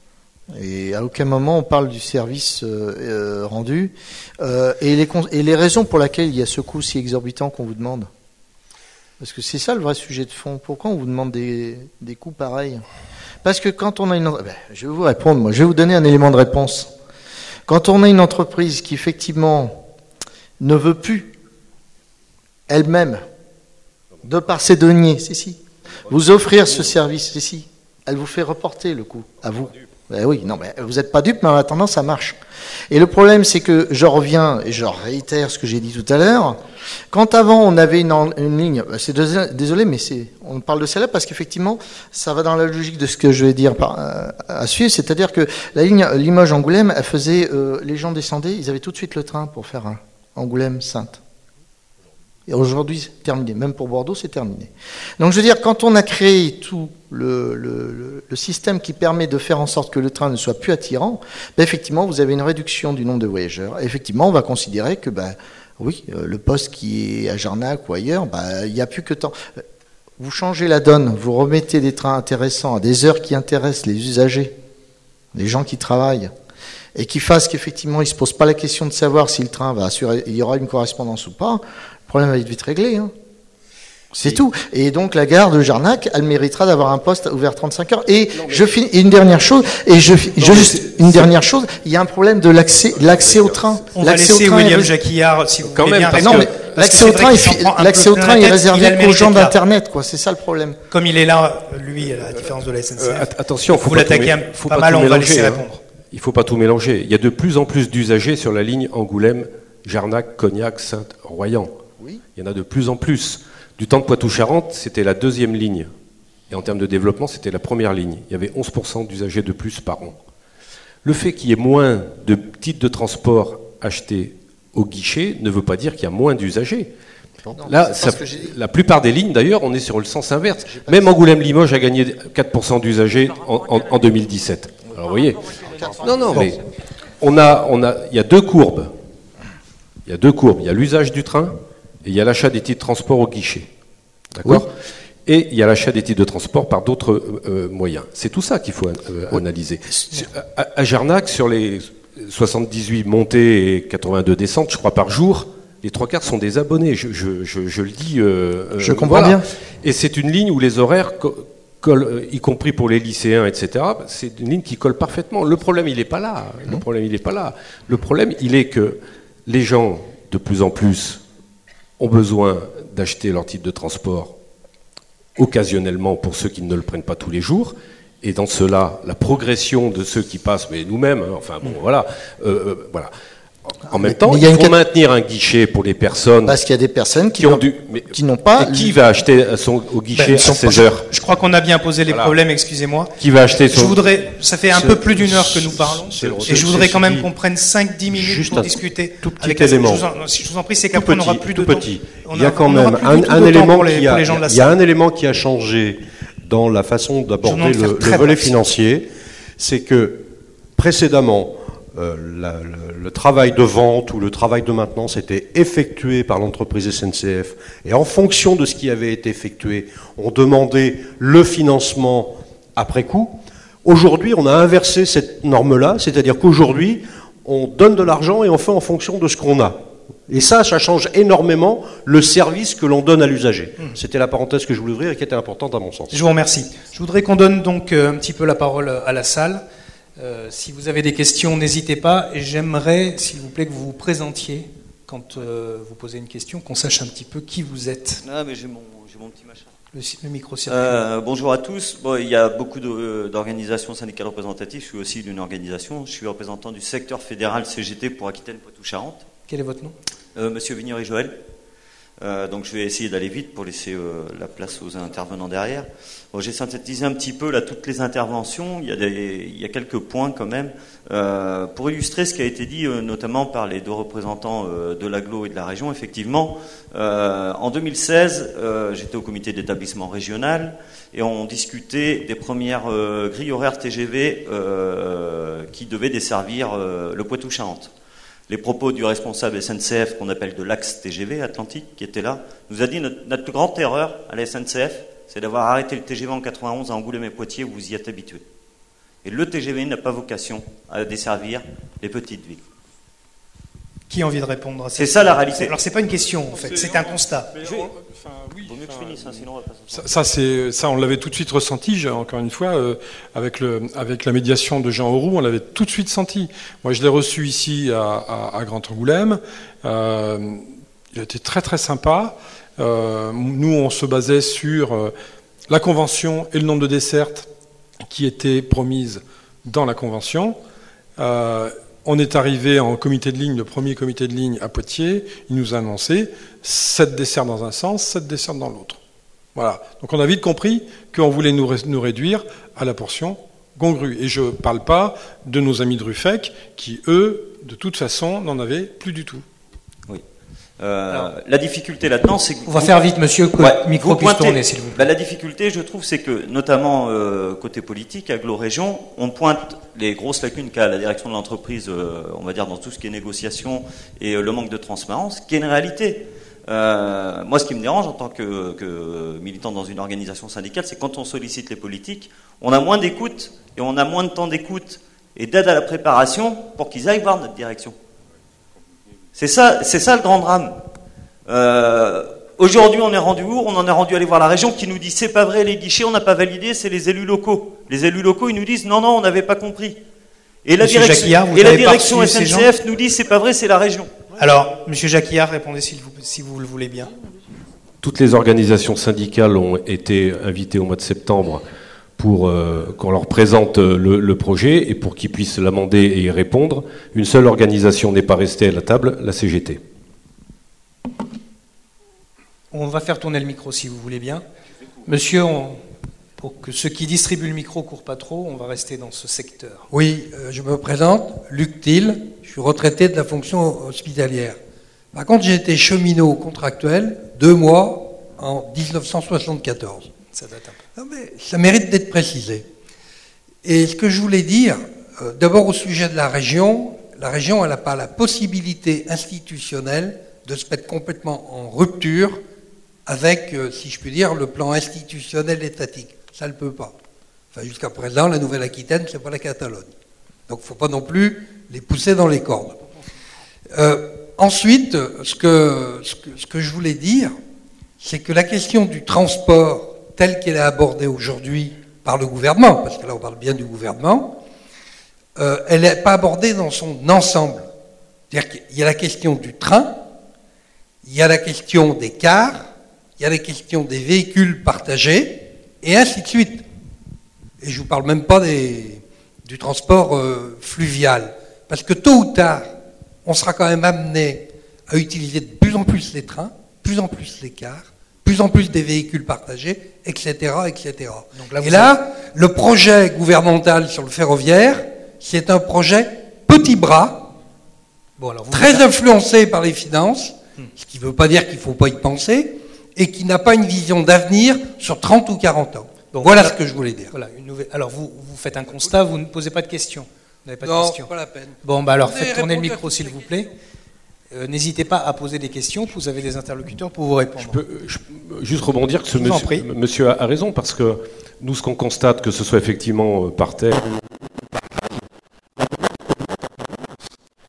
et à aucun moment on parle du service euh, euh, rendu, euh, et, les, con- et les raisons pour lesquelles il y a ce coût si exorbitant qu'on vous demande. Parce que c'est ça le vrai sujet de fond. Pourquoi on vous demande des, des coûts pareils? Parce que quand on a une... Ben, je vais vous répondre, moi. Je vais vous donner un élément de réponse. Quand on a une entreprise qui, effectivement, ne veut plus, elle-même, de par ses deniers, si, si, vous offrir ce service, si, si, elle vous fait reporter le coût à vous. Ben oui, non, mais vous n'êtes pas dupe, mais en attendant, ça marche. Et le problème, c'est que je reviens, et je réitère ce que j'ai dit tout à l'heure, quand avant on avait une, en- une ligne, ben, c'est dés- désolé, mais c'est, on parle de celle-là parce qu'effectivement, ça va dans la logique de ce que je vais dire par, euh, à suivre, c'est-à-dire que la ligne Limoges-Angoulême, elle faisait, euh, les gens descendaient, ils avaient tout de suite le train pour faire un Angoulême-Saintes. Et aujourd'hui, c'est terminé. Même pour Bordeaux, c'est terminé. Donc, je veux dire, quand on a créé tout le, le, le- le système qui permet de faire en sorte que le train ne soit plus attirant, ben, effectivement, vous avez une réduction du nombre de voyageurs. Et effectivement, on va considérer que, ben, oui, euh, le poste qui est à Jarnac ou ailleurs, ben, il n'y a plus que temps. Vous changez la donne, vous remettez des trains intéressants à des heures qui intéressent les usagers, les gens qui travaillent, et qui fassent qu'effectivement, ils ne se posent pas la question de savoir si le train va assurer, il y aura une correspondance ou pas. Le problème va être vite réglé. Hein. C'est tout. Et donc la gare de Jarnac, elle méritera d'avoir un poste ouvert trente-cinq heures. Et je finis et une dernière chose. Et je, fi- je- juste une dernière chose. Il y a un problème de l'accès, l'accès au train. On va L'accès au laisser train est William ré- Jacquillard, si vous Quand voulez même, bien parce Non, répondre. mais Parce que l'accès c'est au vrai train, qu'il il s'en fi- prend un peu l'accès au plein train la est tête, il a réservé le qu'aux mérite gens d'être là. d'internet, quoi. C'est ça le problème. Comme il est là, lui, à la différence de la S N C F. Euh, att- attention, faut vous pas tout l'attaquez mé- un- faut pas pas mal, tout on va mélanger, laisser hein. répondre. Il ne faut pas tout mélanger. Il y a de plus en plus d'usagers sur la ligne Angoulême, Jarnac, Cognac, Saintes, Royan. Oui. Il y en a de plus en plus. Du temps de Poitou-Charentes, c'était la deuxième ligne. Et en termes de développement, c'était la première ligne. Il y avait onze pour cent d'usagers de plus par an. Le fait qu'il y ait moins de titres de transport achetés au guichet ne veut pas dire qu'il y a moins d'usagers. Là, c'est ça- pas ce que j'ai dit. la plupart des lignes, d'ailleurs, on est sur le sens inverse. Même Angoulême-Limoges a gagné quatre pour cent d'usagers en, en- en deux mille dix-sept. Alors, vous voyez. Non, non, mais on a, on a, il y a deux courbes. Il y a deux courbes. Il y a l'usage du train et il y a l'achat des titres de transport au guichet. D'accord ? Et il y a l'achat des titres de transport par d'autres euh, euh, moyens. C'est tout ça qu'il faut euh, analyser. Sur- À, à Jarnac, sur les soixante-dix-huit montées et quatre-vingt-deux descentes, je crois, par jour, les trois quarts sont des abonnés. Je, je- je- je le dis. euh, euh, Je comprends bien. Et c'est une ligne où les horaires co- collent, euh, y compris pour les lycéens, et cetera. C'est une ligne qui colle parfaitement. Le problème, il n'est pas là. Le problème, il n'est pas là. Le problème, il est que les gens, de plus en plus, ont besoin d'acheter leur titre de transport occasionnellement pour ceux qui ne le prennent pas tous les jours. Et dans cela, la progression de ceux qui passent, mais nous-mêmes, hein, enfin bon, voilà, euh, euh, voilà. En même Mais- temps, mais il il y a faut une cat- maintenir un guichet pour les personnes Parce qu'il y a des personnes qui, qui ont n'ont- dû. Mais, qui n'ont pas. et qui va acheter son, au guichet Ben, à je- seize heures? Je crois qu'on a bien posé les Voilà. problèmes, excusez-moi. Qui va acheter Je son. voudrais, ça fait un C'est- peu plus d'une heure que nous parlons, c'est le- et je voudrais c'est- quand même c'est- qu'on prenne cinq dix minutes Juste pour un discuter. tout petit avec la- élément. Je vous en, si je vous en prie, c'est Tout qu'après on n'aura petit, plus tout de temps. petit. On Il y a a- quand on n'aura même plus un, du tout un de temps élément pour les- qui a, pour les gens de la il y a salle. un élément qui a changé dans la façon Je d'aborder demande de faire le, très le volet bref. financier, c'est que précédemment, euh, la- le, le travail de vente ou le travail de maintenance était effectué par l'entreprise S N C F, et en fonction de ce qui avait été effectué, on demandait le financement après coup. Aujourd'hui, on a inversé cette norme-là, c'est-à-dire qu'aujourd'hui, on donne de l'argent et on fait en fonction de ce qu'on a. Et ça, ça change énormément le service que l'on donne à l'usager. Mmh. C'était la parenthèse que je voulais ouvrir et qui était importante à mon sens. Je vous remercie. Je voudrais qu'on donne donc un petit peu la parole à la salle. Euh, si vous avez des questions, n'hésitez pas. Et j'aimerais, s'il vous plaît, que vous vous présentiez quand euh, vous posez une question, qu'on sache un petit peu qui vous êtes. Ah, mais j'ai mon, j'ai mon petit machin. Le, le micro circule. Euh, bonjour à tous. Bon, il y a beaucoup de, d'organisations syndicales représentatives. Je suis aussi d'une organisation. Je suis représentant du secteur fédéral C G T pour Aquitaine-Poitou-Charentes. Quel est votre nom? euh, Monsieur Vignery-Joël. Euh, donc je vais essayer d'aller vite pour laisser euh, la place aux intervenants derrière. Bon, j'ai synthétisé un petit peu là toutes les interventions. Il y a, des, il y a quelques points quand même euh, pour illustrer ce qui a été dit euh, notamment par les deux représentants euh, de l'agglo et de la région. Effectivement, euh, en deux mille seize, euh, j'étais au comité d'établissement régional et on discutait des premières euh, grilles horaires T G V euh, qui devaient desservir euh, le Poitou-Charentes. Les propos du responsable S N C F, qu'on appelle de l'axe T G V Atlantique, qui était là, nous a dit notre, notre plus grande erreur à la S N C F, c'est d'avoir arrêté le T G V en quatre-vingt-onze à Angoulême et Poitiers, où vous y êtes habitués. Et le T G V n'a pas vocation à desservir les petites villes. Qui a envie de répondre à ça? C'est ça la réalité. Alors c'est pas une question en fait, c'est un constat. Mais, Je... enfin, oui, Vaut mieux que je finisse, hein, sinon on va pas ça, ça, c'est, ça, on l'avait tout de suite ressenti, encore une fois, euh, avec, le, avec la médiation de Jean Auroux, on l'avait tout de suite senti. Moi, je l'ai reçu ici à, à, à Grand Angoulême. Euh, il a été très très sympa. Euh, nous, on se basait sur euh, la convention et le nombre de dessertes qui étaient promises dans la convention. Euh, On est arrivé en comité de ligne, le premier comité de ligne à Poitiers. Il nous a annoncé sept desserts dans un sens, sept desserts dans l'autre. Voilà. Donc on a vite compris qu'on voulait nous, nous réduire à la portion congrue. Et je ne parle pas de nos amis de Ruffec qui, eux, de toute façon, n'en avaient plus du tout. Oui. Euh, Alors, la difficulté là-dedans, c'est que... On va vous, faire vite, monsieur, que ouais, le micro puisse tourner, s'il vous plaît. Bah, la difficulté, je trouve, c'est que, notamment euh, côté politique, agglo-région, on pointe les grosses lacunes qu'a la direction de l'entreprise, euh, on va dire, dans tout ce qui est négociation et euh, le manque de transparence, qui est une réalité. Euh, moi, ce qui me dérange en tant que, que militant dans une organisation syndicale, c'est quand on sollicite les politiques, on a moins d'écoute et on a moins de temps d'écoute et d'aide à la préparation pour qu'ils aillent voir notre direction. C'est ça, c'est ça le grand drame. Euh, aujourd'hui, on est rendu où? On en est rendu à aller voir la région qui nous dit c'est pas vrai, les guichets, on n'a pas validé, c'est les élus locaux. Les élus locaux, ils nous disent non, non, on n'avait pas compris. Et la Monsieur direction, Jacquillard, vous et la avez direction pas reçu S N C F nous dit c'est pas vrai, c'est la région. Alors, Monsieur Jacquillard, répondez si vous, si vous le voulez bien. Toutes les organisations syndicales ont été invitées au mois de septembre pour euh, qu'on leur présente le, le projet et pour qu'ils puissent l'amender et y répondre. Une seule organisation n'est pas restée à la table, la C G T. On va faire tourner le micro si vous voulez bien. Monsieur, on, pour que ceux qui distribuent le micro ne courent pas trop, on va rester dans ce secteur. Oui, euh, je me présente, Luc Thiel, je suis retraité de la fonction hospitalière. Par contre, j'ai été cheminot contractuel deux mois en dix-neuf cent soixante-quatorze. Ça date un peu. Non, mais ça mérite d'être précisé. Et ce que je voulais dire, euh, d'abord au sujet de la région, la région, elle n'a pas la possibilité institutionnelle de se mettre complètement en rupture avec, euh, si je puis dire, le plan institutionnel étatique. Ça ne le peut pas. Enfin, jusqu'à présent, la Nouvelle-Aquitaine, c'est pas la Catalogne. Donc, il ne faut pas non plus les pousser dans les cordes. Euh, ensuite, ce que, ce, que, ce que je voulais dire, c'est que la question du transport, telle qu'elle est abordée aujourd'hui par le gouvernement, parce que là, on parle bien du gouvernement, euh, elle n'est pas abordée dans son ensemble. C'est-à-dire qu'il y a la question du train, il y a la question des cars, il y a la question des véhicules partagés, et ainsi de suite. Et je ne vous parle même pas des, du transport euh, fluvial. Parce que tôt ou tard, on sera quand même amené à utiliser de plus en plus les trains, de plus en plus les cars, de plus en plus des véhicules partagés, et cetera, et cetera. Donc là, et là, avez... le projet gouvernemental sur le ferroviaire, c'est un projet petit bras, bon, alors vous très vous... influencé par les finances, hmm. ce qui ne veut pas dire qu'il ne faut pas y penser, et qui n'a pas une vision d'avenir sur trente ou quarante ans. Donc, voilà, voilà ce que je voulais dire. Voilà, une nouvelle... Alors vous, vous faites un constat, vous ne posez pas de questions. Vous n'avez pas non, de questions. Pas la peine. Bon, bah alors vous faites tourner le micro s'il vous plaît. Euh, n'hésitez pas à poser des questions, vous avez des interlocuteurs pour vous répondre. Je peux, je peux juste rebondir que ce monsieur, monsieur a raison, parce que nous, ce qu'on constate, que ce soit effectivement par terre,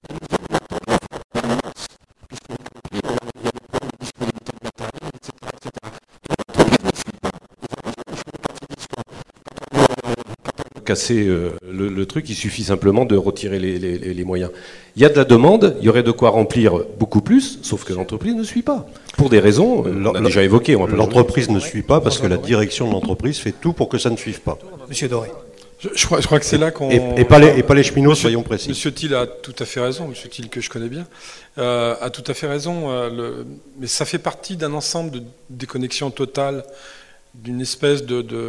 casser euh, le, le truc, il suffit simplement de retirer les, les, les moyens. Il y a de la demande, il y aurait de quoi remplir beaucoup plus, sauf que l'entreprise ne suit pas. Pour des raisons, euh, on a déjà évoqué. L'entreprise ne suit pas parce que la direction de l'entreprise fait tout pour que ça ne suive pas. Monsieur Doré. Je, je, crois, je crois que c'est là qu'on... Et, et pas les, et pas les cheminots, Monsieur, soyons précis. Monsieur Thiel a tout à fait raison, Monsieur Thiel que je connais bien, euh, a tout à fait raison, euh, le, mais ça fait partie d'un ensemble de déconnexion totale, d'une espèce de... de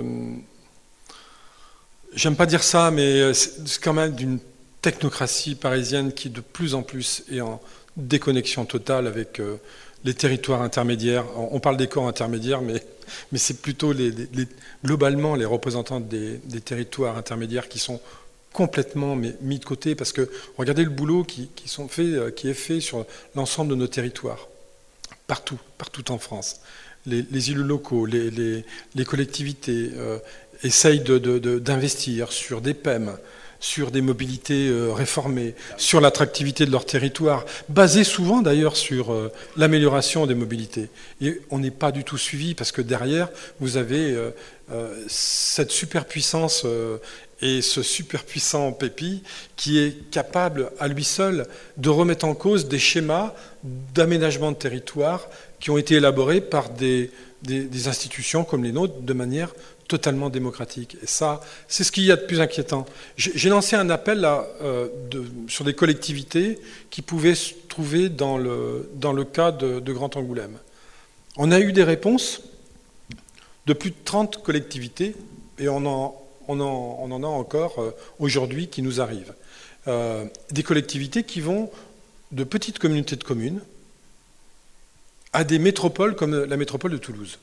j'aime pas dire ça, mais c'est quand même d'une technocratie parisienne qui de plus en plus est en déconnexion totale avec euh, les territoires intermédiaires. On parle des corps intermédiaires, mais, mais c'est plutôt les, les, globalement les représentants des, des territoires intermédiaires qui sont complètement mais, mis de côté, parce que regardez le boulot qui, qui, sont fait, qui est fait sur l'ensemble de nos territoires, partout, partout en France. Les, les élus locaux, les, les, les collectivités euh, essayent de, de, de, d'investir sur des P E M, sur des mobilités euh, réformées, sur l'attractivité de leur territoire, basées souvent d'ailleurs sur euh, l'amélioration des mobilités. Et on n'est pas du tout suivi, parce que derrière, vous avez euh, euh, cette superpuissance euh, et ce superpuissant P P I qui est capable à lui seul de remettre en cause des schémas d'aménagement de territoire qui ont été élaborés par des, des, des institutions comme les nôtres de manière totalement démocratique. Et ça, c'est ce qu'il y a de plus inquiétant. J'ai lancé un appel là, euh, de, sur des collectivités qui pouvaient se trouver dans le, dans le cas de, de Grand Angoulême. On a eu des réponses de plus de trente collectivités, et on en, on en, on en a encore euh, aujourd'hui qui nous arrivent. Euh, des collectivités qui vont de petites communautés de communes à des métropoles comme la métropole de Toulouse.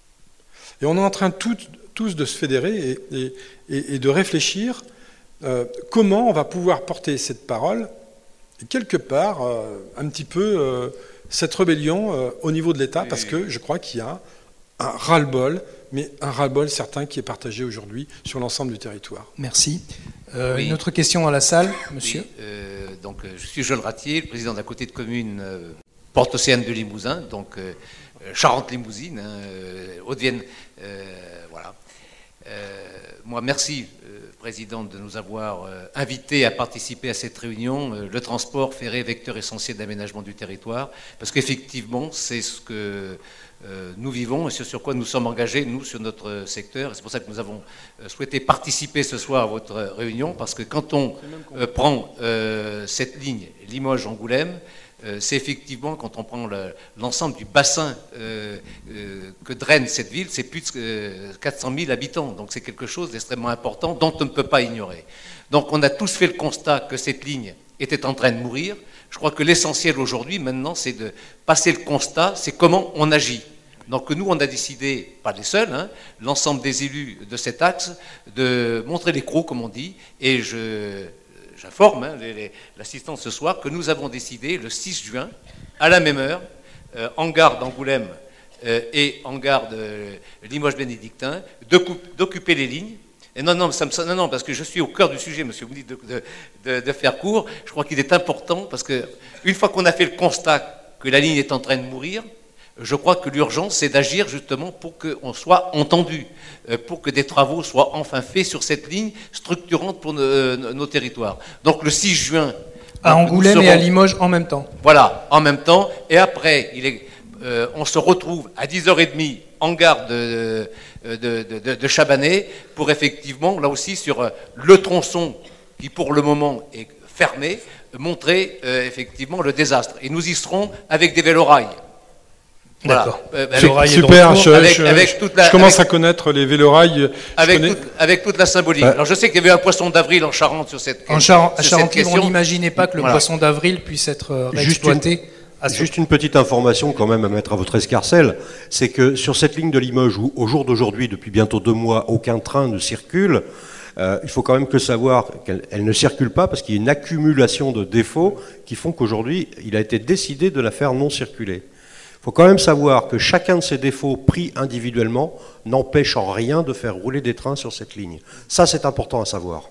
Et on est en train tout, tous de se fédérer et, et, et de réfléchir euh, comment on va pouvoir porter cette parole, et quelque part, euh, un petit peu, euh, cette rébellion euh, au niveau de l'État, parce que je crois qu'il y a un ras-le-bol, mais un ras-le-bol certain qui est partagé aujourd'hui sur l'ensemble du territoire. Merci. Euh, oui. Une autre question à la salle, monsieur. Oui, euh, donc, je suis Joël Ratier, le président de la communauté de communes euh, Porte-Océane de Limousin, donc euh, Charente-Limousine, hein, euh, Haute-Vienne, euh, voilà. Euh, moi, merci, euh, Président, de nous avoir euh, invités à participer à cette réunion. Euh, le transport ferré, vecteur essentiel d'aménagement du territoire, parce qu'effectivement, c'est ce que euh, nous vivons et ce sur quoi nous sommes engagés, nous, sur notre secteur. C'est pour ça que nous avons euh, souhaité participer ce soir à votre réunion, parce que quand on euh, prend euh, cette ligne Limoges-Angoulême, Euh, c'est effectivement, quand on prend l'ensemble du bassin euh, euh, que draine cette ville, c'est plus de euh, quatre cent mille habitants. Donc c'est quelque chose d'extrêmement important dont on ne peut pas ignorer. Donc on a tous fait le constat que cette ligne était en train de mourir. Je crois que l'essentiel aujourd'hui, maintenant, c'est de passer le constat, c'est comment on agit. Donc nous, on a décidé, pas les seuls, hein, l'ensemble des élus de cet axe, de montrer les crocs, comme on dit, et je... J'informe hein, l'assistance ce soir que nous avons décidé le six juin, à la même heure, euh, en gare d'Angoulême euh, et en gare de Limoges-Bénédictin, d'occuper les lignes. Et non, non, ça me, non, non, parce que je suis au cœur du sujet, monsieur, vous me dites de, de, de, de faire court. Je crois qu'il est important, parce qu'une fois qu'on a fait le constat que la ligne est en train de mourir, je crois que l'urgence, c'est d'agir justement pour qu'on soit entendu, pour que des travaux soient enfin faits sur cette ligne structurante pour nos, nos territoires. Donc le six juin... À Angoulême serons, et à Limoges en même temps. Voilà, en même temps. Et après, il est, euh, on se retrouve à dix heures trente en gare de, de, de, de, de Chabanais pour effectivement, là aussi, sur le tronçon qui pour le moment est fermé, montrer euh, effectivement le désastre. Et nous y serons avec des vélorails. D'accord. Voilà. Euh, Super, je, avec, je, avec toute la, je commence avec, à connaître les vélorails. Avec, connais... toute, avec toute la symbolique. Ouais. Alors je sais qu'il y avait un poisson d'avril en Charente sur cette, en Char sur Charente, cette question. On n'imaginait pas que le voilà. poisson d'avril puisse être réexploité. Juste, juste une petite information quand même à mettre à votre escarcelle, c'est que sur cette ligne de Limoges, où au jour d'aujourd'hui, depuis bientôt deux mois, aucun train ne circule, Euh, il faut quand même que savoir qu'elle elle ne circule pas parce qu'il y a une accumulation de défauts qui font qu'aujourd'hui, il a été décidé de la faire non circuler. Il faut quand même savoir que chacun de ces défauts pris individuellement n'empêche en rien de faire rouler des trains sur cette ligne. Ça, c'est important à savoir.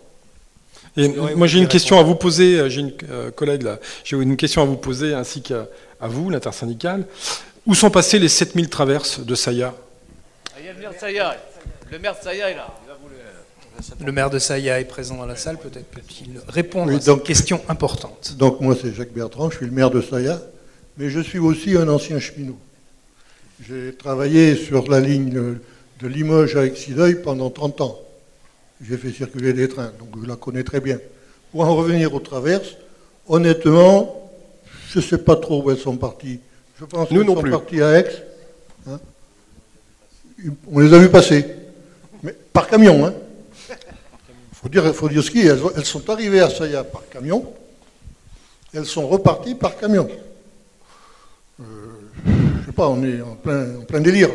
Et moi, j'ai une question à vous poser, j'ai une euh, collègue là, j'ai une question à vous poser ainsi qu'à à vous, l'intersyndicale. Où sont passées les sept mille traverses de Saya? Il y a le maire de Saya, le maire de Saya est là. Le maire de Saillat est présent dans la salle, peut-être peut-il répondre Oui, à donc- cette question importante. Donc moi c'est Jacques Bertrand, je suis le maire de Saillat, mais je suis aussi un ancien cheminot. J'ai travaillé sur la ligne de Limoges à Excideuil pendant trente ans. J'ai fait circuler des trains, donc je la connais très bien. Pour en revenir aux traverses, honnêtement, je ne sais pas trop où elles sont parties. Je pense Nous qu'elles non sont plus. parties à Aix. Hein. On les a vues passer. Mais par camion, hein. Faut dire, faut dire ce qui est. Elles, elles sont arrivées à Saillat par camion. Elles sont reparties par camion. Euh, je sais pas, on est en plein, en plein délire.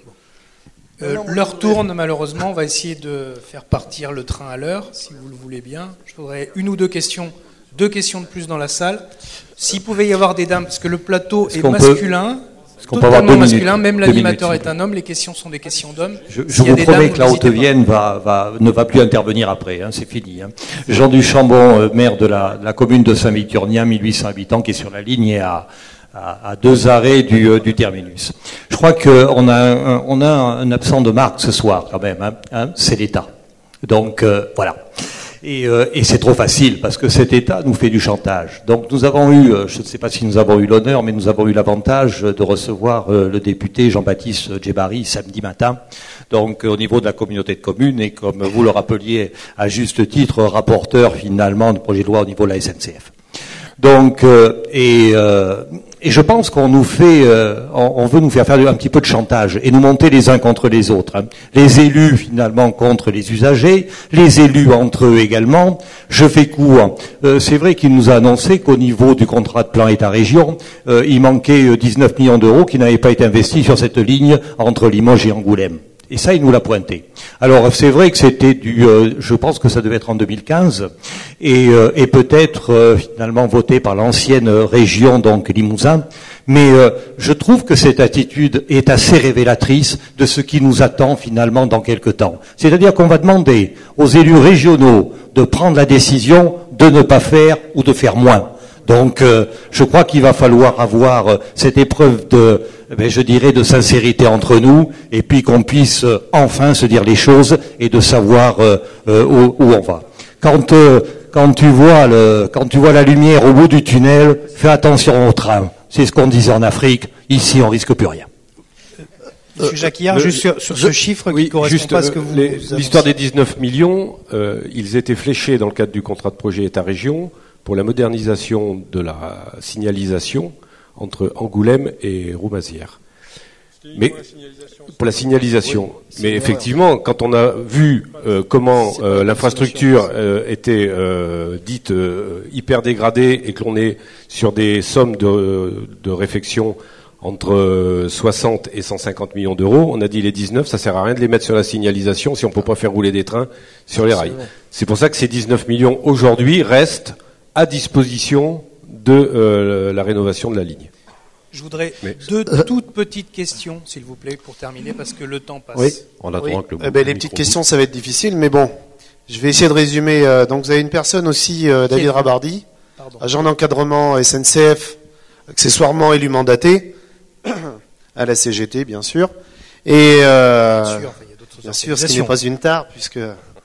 Euh, L'heure tourne, malheureusement. On va essayer de faire partir le train à l'heure, si vous le voulez bien. Je voudrais une ou deux questions, deux questions de plus dans la salle. S'il pouvait y avoir des dames, parce que le plateau est, est masculin, peut, totalement masculin, même l'animateur est un homme, les questions sont des questions d'hommes. Je, je vous promets dames, que la Haute-Vienne va, va, ne va plus intervenir après, hein, c'est fini. Hein. Jean Duchambon, euh, maire de la, de la commune de Saint-Victurnien, mille huit cents habitants, qui est sur la ligne et à... à deux arrêts du, euh, du terminus. Je crois qu'on a, un, on a un absent de marque ce soir quand même, hein, hein, c'est l'État. Donc euh, voilà. Et, euh, et c'est trop facile parce que cet État nous fait du chantage. Donc nous avons eu, je ne sais pas si nous avons eu l'honneur, mais nous avons eu l'avantage de recevoir euh, le député Jean-Baptiste Djebari samedi matin, donc au niveau de la communauté de communes, et comme vous le rappeliez à juste titre, rapporteur finalement du projet de loi au niveau de la S N C F. Donc, euh, et, euh, et je pense qu'on nous fait, euh, on, on veut nous faire faire un petit peu de chantage et nous monter les uns contre les autres. Hein. Les élus finalement contre les usagers, les élus entre eux également. Je fais court. Euh, c'est vrai qu'il nous a annoncé qu'au niveau du contrat de plan État-région, euh, il manquait dix-neuf millions d'euros qui n'avaient pas été investis sur cette ligne entre Limoges et Angoulême. Et ça, il nous l'a pointé. Alors, c'est vrai que c'était du... Euh, je pense que ça devait être en deux mille quinze, et, euh, et peut-être euh, finalement voté par l'ancienne région, donc Limousin. Mais euh, je trouve que cette attitude est assez révélatrice de ce qui nous attend finalement dans quelques temps. C'est-à-dire qu'on va demander aux élus régionaux de prendre la décision de ne pas faire ou de faire moins. Donc, euh, je crois qu'il va falloir avoir euh, cette épreuve de, ben, je dirais, de sincérité entre nous, et puis qu'on puisse euh, enfin se dire les choses et de savoir euh, euh, où, où on va. Quand, euh, quand tu vois le, quand tu vois la lumière au bout du tunnel, fais attention au train. C'est ce qu'on disait en Afrique. Ici, on risque plus rien. Monsieur Jacquillard, juste sur, sur ce chiffre oui, qui correspond juste, pas à ce que vous... les, l'histoire des dix-neuf millions, euh, ils étaient fléchés dans le cadre du contrat de projet État-région pour la modernisation de la signalisation entre Angoulême et Roumazières. Mais pour la signalisation. Pour la signalisation. Oui, mais effectivement, quand on a vu euh, comment euh, l'infrastructure euh, était euh, dite euh, hyper dégradée et que l'on est sur des sommes de, de réfection entre soixante et cent cinquante millions d'euros, on a dit les dix-neuf, ça sert à rien de les mettre sur la signalisation si on peut pas faire rouler des trains sur les rails. C'est pour ça que ces dix-neuf millions aujourd'hui restent à disposition de euh, la rénovation de la ligne. Je voudrais Mais... deux toutes petites questions, s'il vous plaît, pour terminer, parce que le temps passe. Oui. On attend oui. que le eh ben, les petites questions, ça va être difficile, mais bon, je vais essayer de résumer. Euh, donc, vous avez une personne aussi, euh, David Rabardy, Pardon. agent d'encadrement S N C F, accessoirement élu mandaté, à la C G T, bien sûr. Et euh, bien sûr, enfin, il y a d'autres bien sûr, ce qui n'est pas une tare, puisque...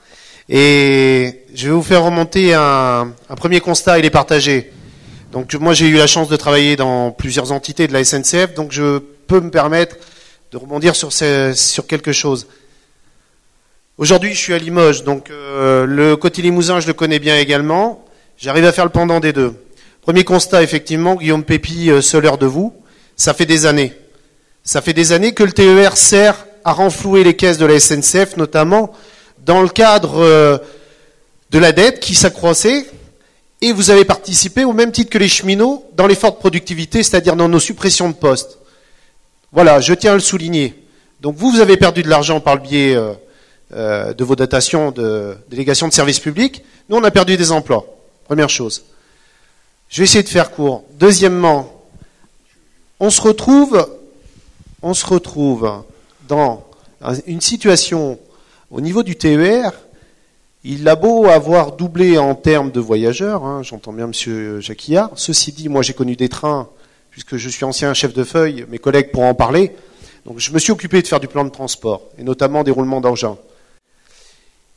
Et je vais vous faire remonter un, un premier constat, il est partagé. Donc moi j'ai eu la chance de travailler dans plusieurs entités de la S N C F, donc je peux me permettre de rebondir sur, ces, sur quelque chose. Aujourd'hui je suis à Limoges, donc euh, le côté limousin je le connais bien également. J'arrive à faire le pendant des deux. Premier constat, effectivement, Guillaume Pépi, euh, seul heure de vous, ça fait des années. Ça fait des années que le T E R sert à renflouer les caisses de la S N C F, notamment dans le cadre euh, de la dette qui s'accroissait. Et vous avez participé, au même titre que les cheminots, dans l'effort de productivité, c'est-à-dire dans nos suppressions de postes. Voilà, je tiens à le souligner. Donc vous, vous avez perdu de l'argent par le biais euh, euh, de vos dotations de délégation de services publics. Nous, on a perdu des emplois. Première chose. Je vais essayer de faire court. Deuxièmement, on se retrouve, on se retrouve dans une situation au niveau du T E R. Il a beau avoir doublé en termes de voyageurs, hein, j'entends bien M. Jacquillard. Ceci dit, moi j'ai connu des trains, puisque je suis ancien chef de feuille, mes collègues pourront en parler. Donc je me suis occupé de faire du plan de transport, et notamment des roulements d'engins.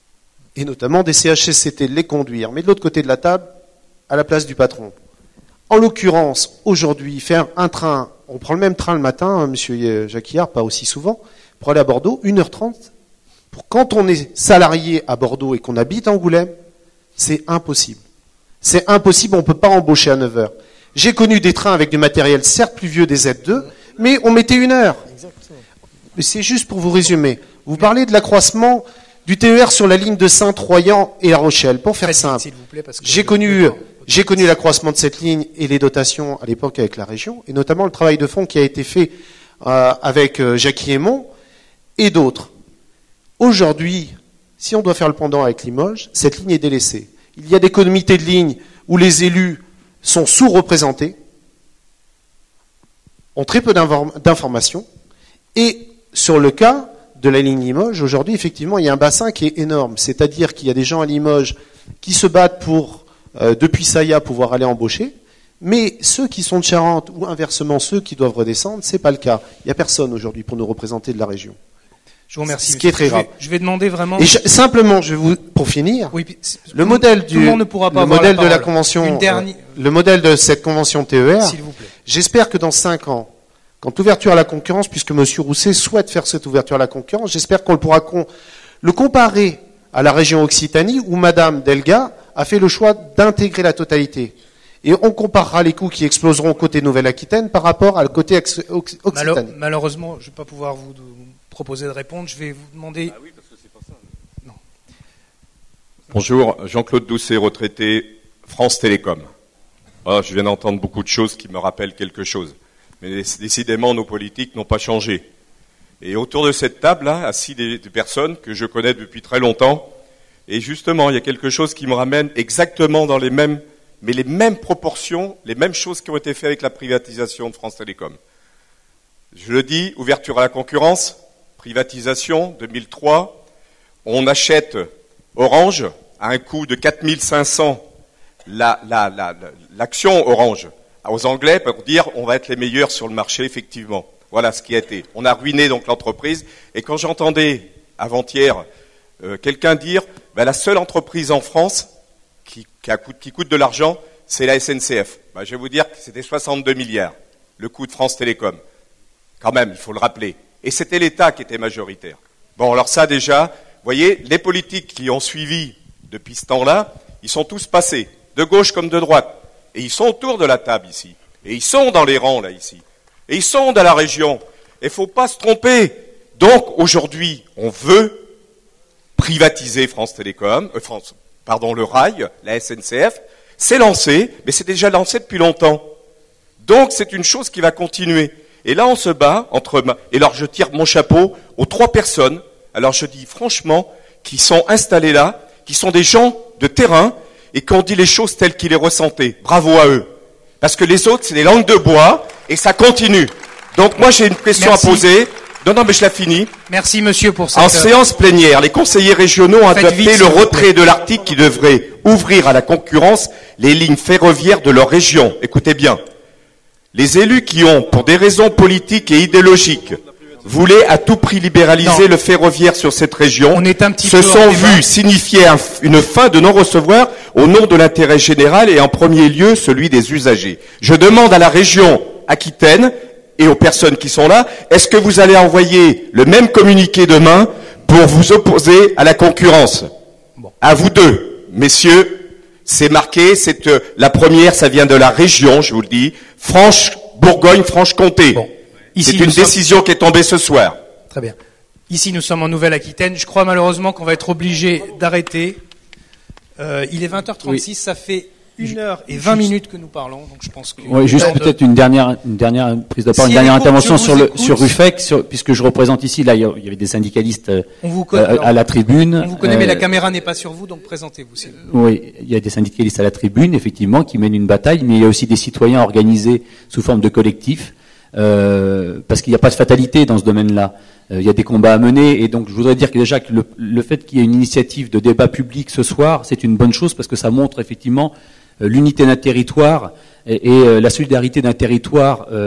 et notamment des C H S C T, les conduire, mais de l'autre côté de la table, à la place du patron. En l'occurrence, aujourd'hui, faire un train, on prend le même train le matin, hein, monsieur Jacquiard, pas aussi souvent, pour aller à Bordeaux, une heure trente. Pour quand on est salarié à Bordeaux et qu'on habite à Angoulême, c'est impossible. C'est impossible, on ne peut pas embaucher à neuf heures. J'ai connu des trains avec du matériel certes plus vieux, des Z deux, mais on mettait une heure. C'est juste pour vous résumer. Vous parlez de l'accroissement du T E R sur la ligne de Saint-Troyan et La Rochelle. Pour faire simple, j'ai connu, j'ai connu l'accroissement de cette ligne et les dotations à l'époque avec la région, et notamment le travail de fond qui a été fait euh, avec euh, Jackie Aymon et d'autres. Aujourd'hui, si on doit faire le pendant avec Limoges, cette ligne est délaissée. Il y a des comités de ligne où les élus sont sous-représentés, ont très peu d'informations, et sur le cas de la ligne Limoges, aujourd'hui, effectivement, il y a un bassin qui est énorme. C'est-à-dire qu'il y a des gens à Limoges qui se battent pour, euh, depuis Saya, pouvoir aller embaucher, mais ceux qui sont de Charente, ou inversement ceux qui doivent redescendre, c'est pas le cas. Il n'y a personne aujourd'hui pour nous représenter de la région. Je vous remercie. Ce qui est très je grave. Vais, je vais demander vraiment. Et je, simplement, je vais vous, pour finir, oui, le modèle du, tout le monde ne pourra pas le modèle la de la convention, dernière... euh, le modèle de cette convention T E R. S'il vous plaît. J'espère que dans cinq ans, quand l'ouverture à la concurrence, puisque M. Rousset souhaite faire cette ouverture à la concurrence, j'espère qu'on le pourra con, le comparer à la région Occitanie où Madame Delga a fait le choix d'intégrer la totalité. Et on comparera les coûts qui exploseront côté Nouvelle-Aquitaine par rapport à le côté Occitanie. Malheure, malheureusement, je ne vais pas pouvoir vous proposer de répondre. Je vais vous demander. Ah oui, parce que c'est pas ça. Non. Bonjour, Jean-Claude Doucet, retraité, France Télécom. Oh, je viens d'entendre beaucoup de choses qui me rappellent quelque chose. Mais décidément, nos politiques n'ont pas changé. Et autour de cette table-là, assis des, des personnes que je connais depuis très longtemps, et justement, il y a quelque chose qui me ramène exactement dans les mêmes, mais les mêmes proportions, les mêmes choses qui ont été faites avec la privatisation de France Télécom. Je le dis, ouverture à la concurrence, privatisation, deux mille trois, on achète Orange à un coût de quatre mille cinq cents, la, la, la, l'action Orange, aux Anglais pour dire on va être les meilleurs sur le marché, effectivement. Voilà ce qui a été. On a ruiné donc l'entreprise. Et quand j'entendais avant-hier euh, quelqu'un dire ben, la seule entreprise en France qui, qui, a, qui coûte de l'argent, c'est la S N C F. Ben, je vais vous dire que c'était soixante-deux milliards, le coût de France Télécom. Quand même, il faut le rappeler. Et c'était l'État qui était majoritaire. Bon, alors ça déjà, vous voyez, les politiques qui ont suivi depuis ce temps-là, ils sont tous passés, de gauche comme de droite. Et ils sont autour de la table ici. Et ils sont dans les rangs, là, ici. Et ils sont dans la région. Et il ne faut pas se tromper. Donc, aujourd'hui, on veut privatiser France Télécom, euh, France, pardon, le rail, la S N C F. C'est lancé, mais c'est déjà lancé depuis longtemps. Donc, c'est une chose qui va continuer. Et là, on se bat entre... Et alors, je tire mon chapeau aux trois personnes, alors je dis franchement, qui sont installés là, qui sont des gens de terrain, et qui ont dit les choses telles qu'ils les ressentaient. Bravo à eux. Parce que les autres, c'est des langues de bois, et ça continue. Donc moi, j'ai une question Merci. à poser. Non, non, mais je la finis. Merci, monsieur, pour cette... En séance plénière, les conseillers régionaux ont adopté le retrait de l'article qui devrait ouvrir à la concurrence les lignes ferroviaires de leur région. Écoutez bien. Les élus qui ont, pour des raisons politiques et idéologiques, voulaient à tout prix libéraliser non. le ferroviaire sur cette région, On est un petit se peu sont vus signifier un, une fin de non-recevoir au nom de l'intérêt général et en premier lieu celui des usagers. Je demande à la région Aquitaine et aux personnes qui sont là, est-ce que vous allez envoyer le même communiqué demain pour vous opposer à la concurrence? Bon. À vous deux, messieurs, c'est marqué, c'est euh, la première, ça vient de la région, je vous le dis, Franche, Bourgogne-Franche-Comté. Bon. C'est une décision sommes... qui est tombée ce soir. Très bien. Ici, nous sommes en Nouvelle-Aquitaine. Je crois malheureusement qu'on va être obligé d'arrêter. Euh, il est vingt heures trente-six, oui. Ça fait une heure et vingt minutes que nous parlons. Donc je pense que oui, juste peut-être de... une dernière, une dernière prise de parole, si une dernière intervention sur le sur Ruffec, sur, puisque je représente ici. Là, il y avait des syndicalistes on vous connaît, euh, à la tribune. On vous connaît, euh, mais la caméra n'est pas sur vous, donc présentez-vous. Si vous... Oui, il y a des syndicalistes à la tribune, effectivement, qui mènent une bataille, mais il y a aussi des citoyens organisés sous forme de collectifs. Euh, parce qu'il n'y a pas de fatalité dans ce domaine-là. Euh, il y a des combats à mener, et donc je voudrais dire que déjà que le, le fait qu'il y ait une initiative de débat public ce soir, c'est une bonne chose parce que ça montre effectivement euh, l'unité d'un territoire et, et euh, la solidarité d'un territoire euh,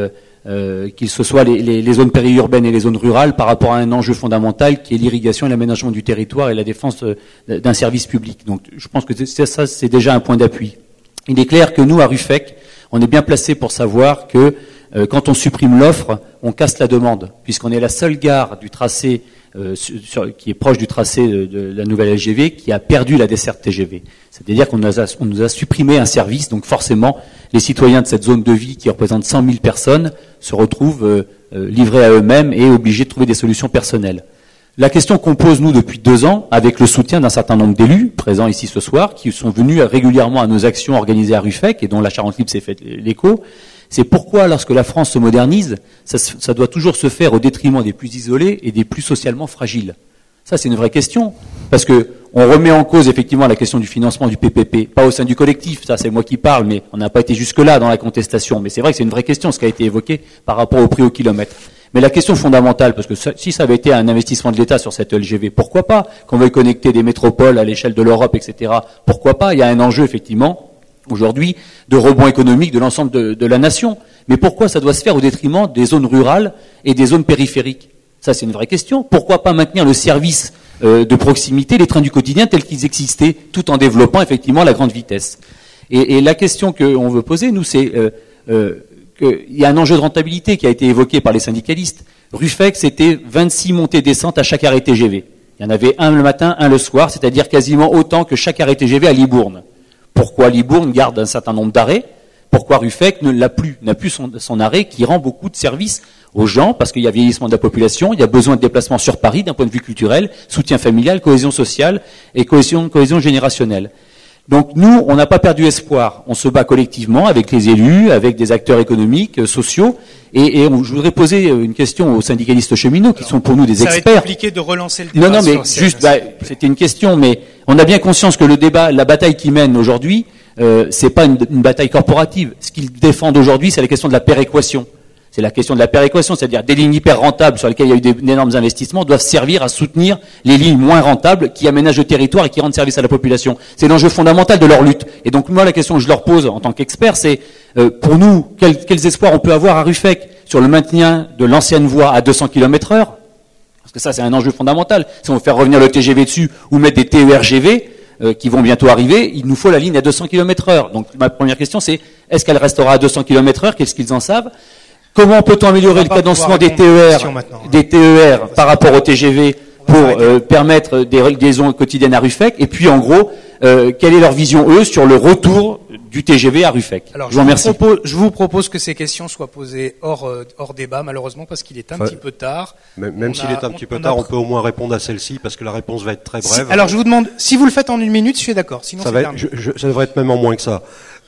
euh, qu'il se soit les, les, les zones périurbaines et les zones rurales, par rapport à un enjeu fondamental qui est l'irrigation et l'aménagement du territoire et la défense euh, d'un service public. Donc je pense que c'est, ça, c'est déjà un point d'appui. Il est clair que nous, à Ruffec, on est bien placé pour savoir que euh, quand on supprime l'offre, on casse la demande, puisqu'on est la seule gare du tracé euh, sur, qui est proche du tracé de, de la nouvelle L G V qui a perdu la desserte T G V. C'est-à-dire qu'on nous a, on nous a supprimé un service, donc forcément, les citoyens de cette zone de vie qui représente cent mille personnes se retrouvent euh, euh, livrés à eux-mêmes et obligés de trouver des solutions personnelles. La question qu'on pose, nous, depuis deux ans, avec le soutien d'un certain nombre d'élus, présents ici ce soir, qui sont venus régulièrement à nos actions organisées à Ruffec, et dont la Charente Libre s'est fait l'écho, c'est pourquoi, lorsque la France se modernise, ça, ça doit toujours se faire au détriment des plus isolés et des plus socialement fragiles. Ça, c'est une vraie question, parce que on remet en cause effectivement la question du financement du P P P, pas au sein du collectif, ça c'est moi qui parle, mais on n'a pas été jusque-là dans la contestation. Mais c'est vrai que c'est une vraie question, ce qui a été évoqué par rapport au prix au kilomètre. Mais la question fondamentale, parce que ça, si ça avait été un investissement de l'État sur cette L G V, pourquoi pas? Qu'on veuille connecter des métropoles à l'échelle de l'Europe, et cetera, pourquoi pas? Il y a un enjeu, effectivement, aujourd'hui, de rebond économique de l'ensemble de, de la nation. Mais pourquoi ça doit se faire au détriment des zones rurales et des zones périphériques? Ça, c'est une vraie question. Pourquoi pas maintenir le service euh, de proximité, les trains du quotidien tels qu'ils existaient, tout en développant, effectivement, la grande vitesse? Et, et la question qu'on veut poser, nous, c'est... Euh, euh, il y a un enjeu de rentabilité qui a été évoqué par les syndicalistes. Ruffec, c'était vingt-six montées-descentes à chaque arrêt T G V. Il y en avait un le matin, un le soir, c'est-à-dire quasiment autant que chaque arrêt T G V à Libourne. Pourquoi Libourne garde un certain nombre d'arrêts? Pourquoi Ruffec ne l'a plus, n'a plus son, son arrêt qui rend beaucoup de services aux gens, parce qu'il y a vieillissement de la population, il y a besoin de déplacement sur Paris d'un point de vue culturel, soutien familial, cohésion sociale et cohésion, cohésion générationnelle. Donc nous, on n'a pas perdu espoir. On se bat collectivement avec les élus, avec des acteurs économiques, euh, sociaux. Et, et on, je voudrais poser une question aux syndicalistes cheminots, qui Alors, sont pour nous des ça experts. Ça va être compliqué de relancer le débat. Non, non, mais juste, bah, c'était une question, mais on a bien conscience que le débat, la bataille qu'ils mènent aujourd'hui, euh, c'est pas une, une bataille corporative. Ce qu'ils défendent aujourd'hui, c'est la question de la péréquation. C'est la question de la péréquation, c'est-à-dire des lignes hyper rentables sur lesquelles il y a eu des, d'énormes investissements doivent servir à soutenir les lignes moins rentables qui aménagent le territoire et qui rendent service à la population. C'est l'enjeu fondamental de leur lutte. Et donc moi, la question que je leur pose en tant qu'expert, c'est euh, pour nous, quels, quels espoirs on peut avoir à Ruffec sur le maintien de l'ancienne voie à deux cents kilomètres heure? Parce que ça, c'est un enjeu fondamental. Si on veut faire revenir le T G V dessus ou mettre des T E R G V euh, qui vont bientôt arriver, il nous faut la ligne à deux cents kilomètres heure. Donc ma première question, c'est est-ce qu'elle restera à deux cents kilomètres heure? Qu'est-ce qu'ils en savent? Comment peut-on améliorer le cadencement des T E R, des T E R par rapport au T G V pour euh, permettre des liaisons quotidiennes à Ruffec? Et puis, en gros, euh, quelle est leur vision, eux, sur le retour du T G V à Ruffec? Alors, je vous remercie. Vous propose, je vous propose que ces questions soient posées hors, euh, hors débat, malheureusement, parce qu'il est un enfin, petit peu tard. Même, même s'il est un petit peu on, tard, on, on peut au moins répondre à celle-ci, parce que la réponse va être très brève. Si, alors, je vous demande, si vous le faites en une minute, je suis d'accord. Sinon, ça, va être, je, je, ça devrait être même en moins que ça.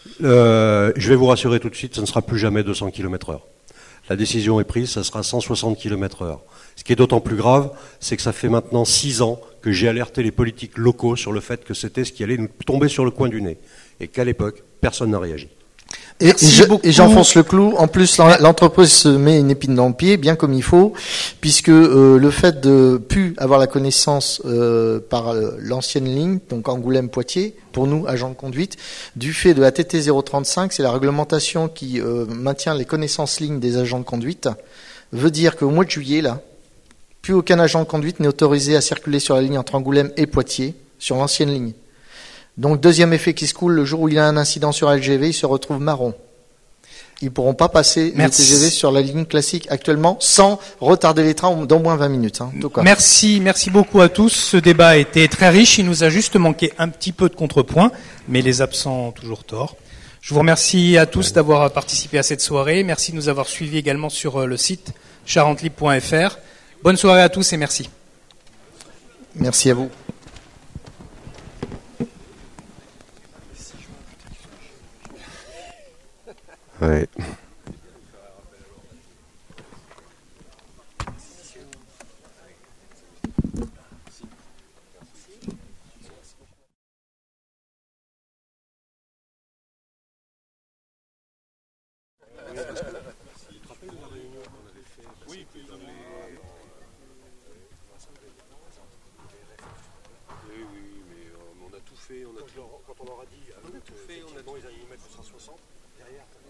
Euh, je vais vous rassurer tout de suite, ça ne sera plus jamais deux cents kilomètres heure. La décision est prise, ça sera cent soixante kilomètres heure. Ce qui est d'autant plus grave, c'est que ça fait maintenant six ans que j'ai alerté les politiques locaux sur le fait que c'était ce qui allait nous tomber sur le coin du nez. Et qu'à l'époque, personne n'a réagi. Et, et j'enfonce le clou. En plus, l'entreprise se met une épine dans le pied, bien comme il faut, puisque euh, le fait de plus avoir la connaissance euh, par euh, l'ancienne ligne, donc Angoulême-Poitiers, pour nous, agents de conduite, du fait de la T T zéro trente-cinq, c'est la réglementation qui euh, maintient les connaissances lignes des agents de conduite, veut dire qu'au mois de juillet, là, plus aucun agent de conduite n'est autorisé à circuler sur la ligne entre Angoulême et Poitiers, sur l'ancienne ligne. Donc, deuxième effet qui se coule, le jour où il y a un incident sur L G V, il se retrouve marron. Ils ne pourront pas passer Merci. les T G V sur la ligne classique actuellement sans retarder les trains d'au moins vingt minutes. Hein, en tout cas. Merci, merci beaucoup à tous. Ce débat a été très riche. Il nous a juste manqué un petit peu de contrepoint, mais les absents ont toujours tort. Je vous remercie à tous d'avoir participé à cette soirée. Merci de nous avoir suivis également sur le site charente libre point f r. Bonne soirée à tous et merci. Merci à vous. Ouais. Quand on leur a dit, on a tout fait, on a, bon, ils allaient nous mettre cent soixante derrière.